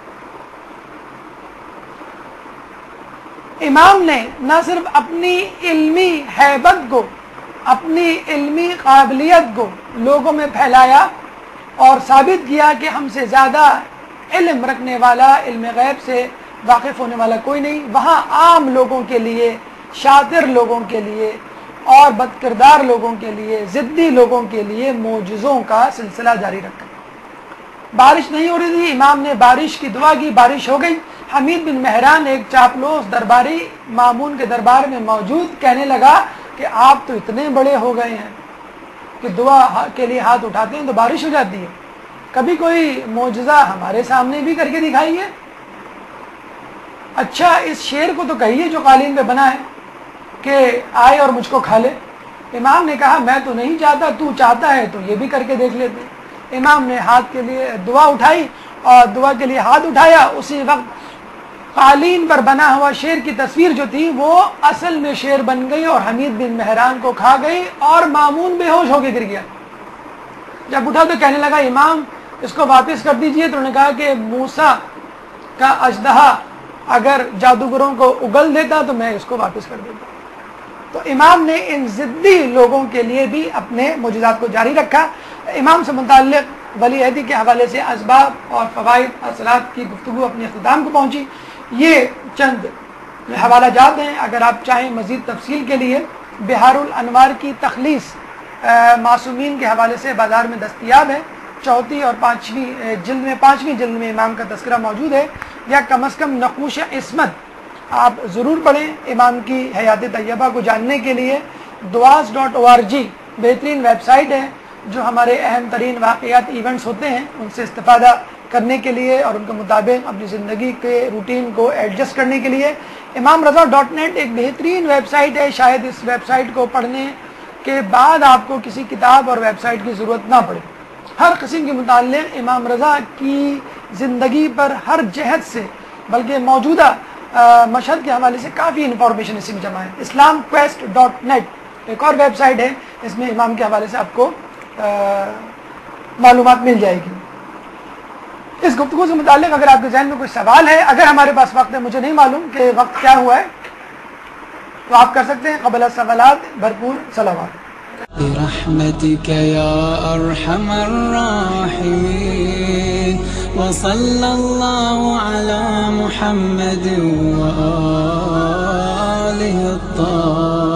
B: امام نے نہ صرف اپنی علمی ہیبت کو، اپنی علمی قابلیت کو لوگوں میں پھیلایا اور ثابت کیا کہ ہم سے زیادہ علم رکھنے والا، علم غیب سے واقف ہونے والا کوئی نہیں، وہاں عام لوگوں کے لیے، شاطر لوگوں کے لیے اور بد کردار لوگوں کے لیے، ضدی لوگوں کے لیے معجزوں کا سلسلہ جاری رکھا۔ بارش نہیں ہو رہی تھی، امام نے بارش کی دعا کی، بارش ہو گئی۔ حمید بن مہران ایک چاپلوس درباری مامون کے دربار میں موجود کہنے لگا کہ آپ تو اتنے بڑے ہو گئے ہیں کہ دعا کے لیے ہاتھ اٹھاتے ہیں تو بارش ہو جاتی ہے، کبھی کوئی معجزہ ہمارے سامنے بھی کر کے دکھائیے۔ اچھا اس شیر کو تو کہیے جو قالین پہ بنا ہے کہ آئے اور مجھ کو کھا لے۔ امام نے کہا میں تو نہیں چاہتا، تو چاہتا ہے تو یہ بھی کر کے دیکھ لیتے۔ امام نے ہاتھ کے لیے دعا اٹھائی اور دعا کے لیے ہاتھ اٹھایا، اسی وقت قالین پر بنا ہوا شیر کی تصویر جو تھی وہ اصل میں شیر بن گئی اور حمید بن مہران کو کھا گئی اور مامون بے ہوش ہو کے گر گیا۔ جب اٹھا تو کہنے لگا امام اس کو واپس کر دیجئے، تو انہوں نے کہا کہ موسیٰ کا اژدہا اگر جادوگروں کو اگل دیتا تو میں اس کو واپس کر دیتا۔ تو امام نے ان ضدی لوگوں کے لیے بھی اپنے معجزات کو جاری رکھا۔ امام سے متعلق ولی عہدی کے حوالے سے اسباب اور فوائد اصلاحات کی گفتگو اپنے اختتام کو پہنچی۔ یہ چند حوالہ جات ہیں، اگر آپ چاہیں مزید تفصیل کے لیے بہار الانوار کی تخلیص معصومین کے حوالے سے بازار میں دستیاب ہے، چوتھی اور پانچویں جلد میں پانچویں جلد میں امام کا تذکرہ موجود ہے، یا کم از کم نقوش عصمت آپ ضرور پڑھیں امام کی حیات طیبہ کو جاننے کے لیے۔ دعاس ڈاٹ او آر جی بہترین ویب سائٹ ہے جو ہمارے اہم ترین واقعات ایونٹس ہوتے ہیں ان سے استفادہ کرنے کے لیے اور ان کے مطابق اپنی زندگی کے روٹین کو ایڈجسٹ کرنے کے لیے۔ امام رضا ڈاٹ نیٹ ایک بہترین ویب سائٹ ہے، شاید اس ویب سائٹ کو پڑھنے کے بعد آپ کو کسی کتاب اور ویب سائٹ کی ضرورت نہ پڑے۔ ہر قسم کے متعلق امام رضا کی زندگی پر ہر جہت سے بلکہ موجودہ مشہد کے حوالے سے کافی انفارمیشن اس میں جمع ہے۔ اسلام کویسٹ ڈاٹ نیٹ ایک اور ویب سائٹ ہے، اس میں امام کے حوالے سے آپ کو معلومات مل جائے گی۔ اس گفتگو سے متعلق اگر آپ کے ذہن میں کوئی سوال ہے، اگر ہمارے پاس وقت ہے، مجھے نہیں معلوم کہ وقت کیا ہوا ہے، تو آپ کر سکتے ہیں۔ قبل السوالات بھرپور صلوات۔
A: برحمتك يا أرحم الراحمين وصلى الله على محمد وآله الطاهرين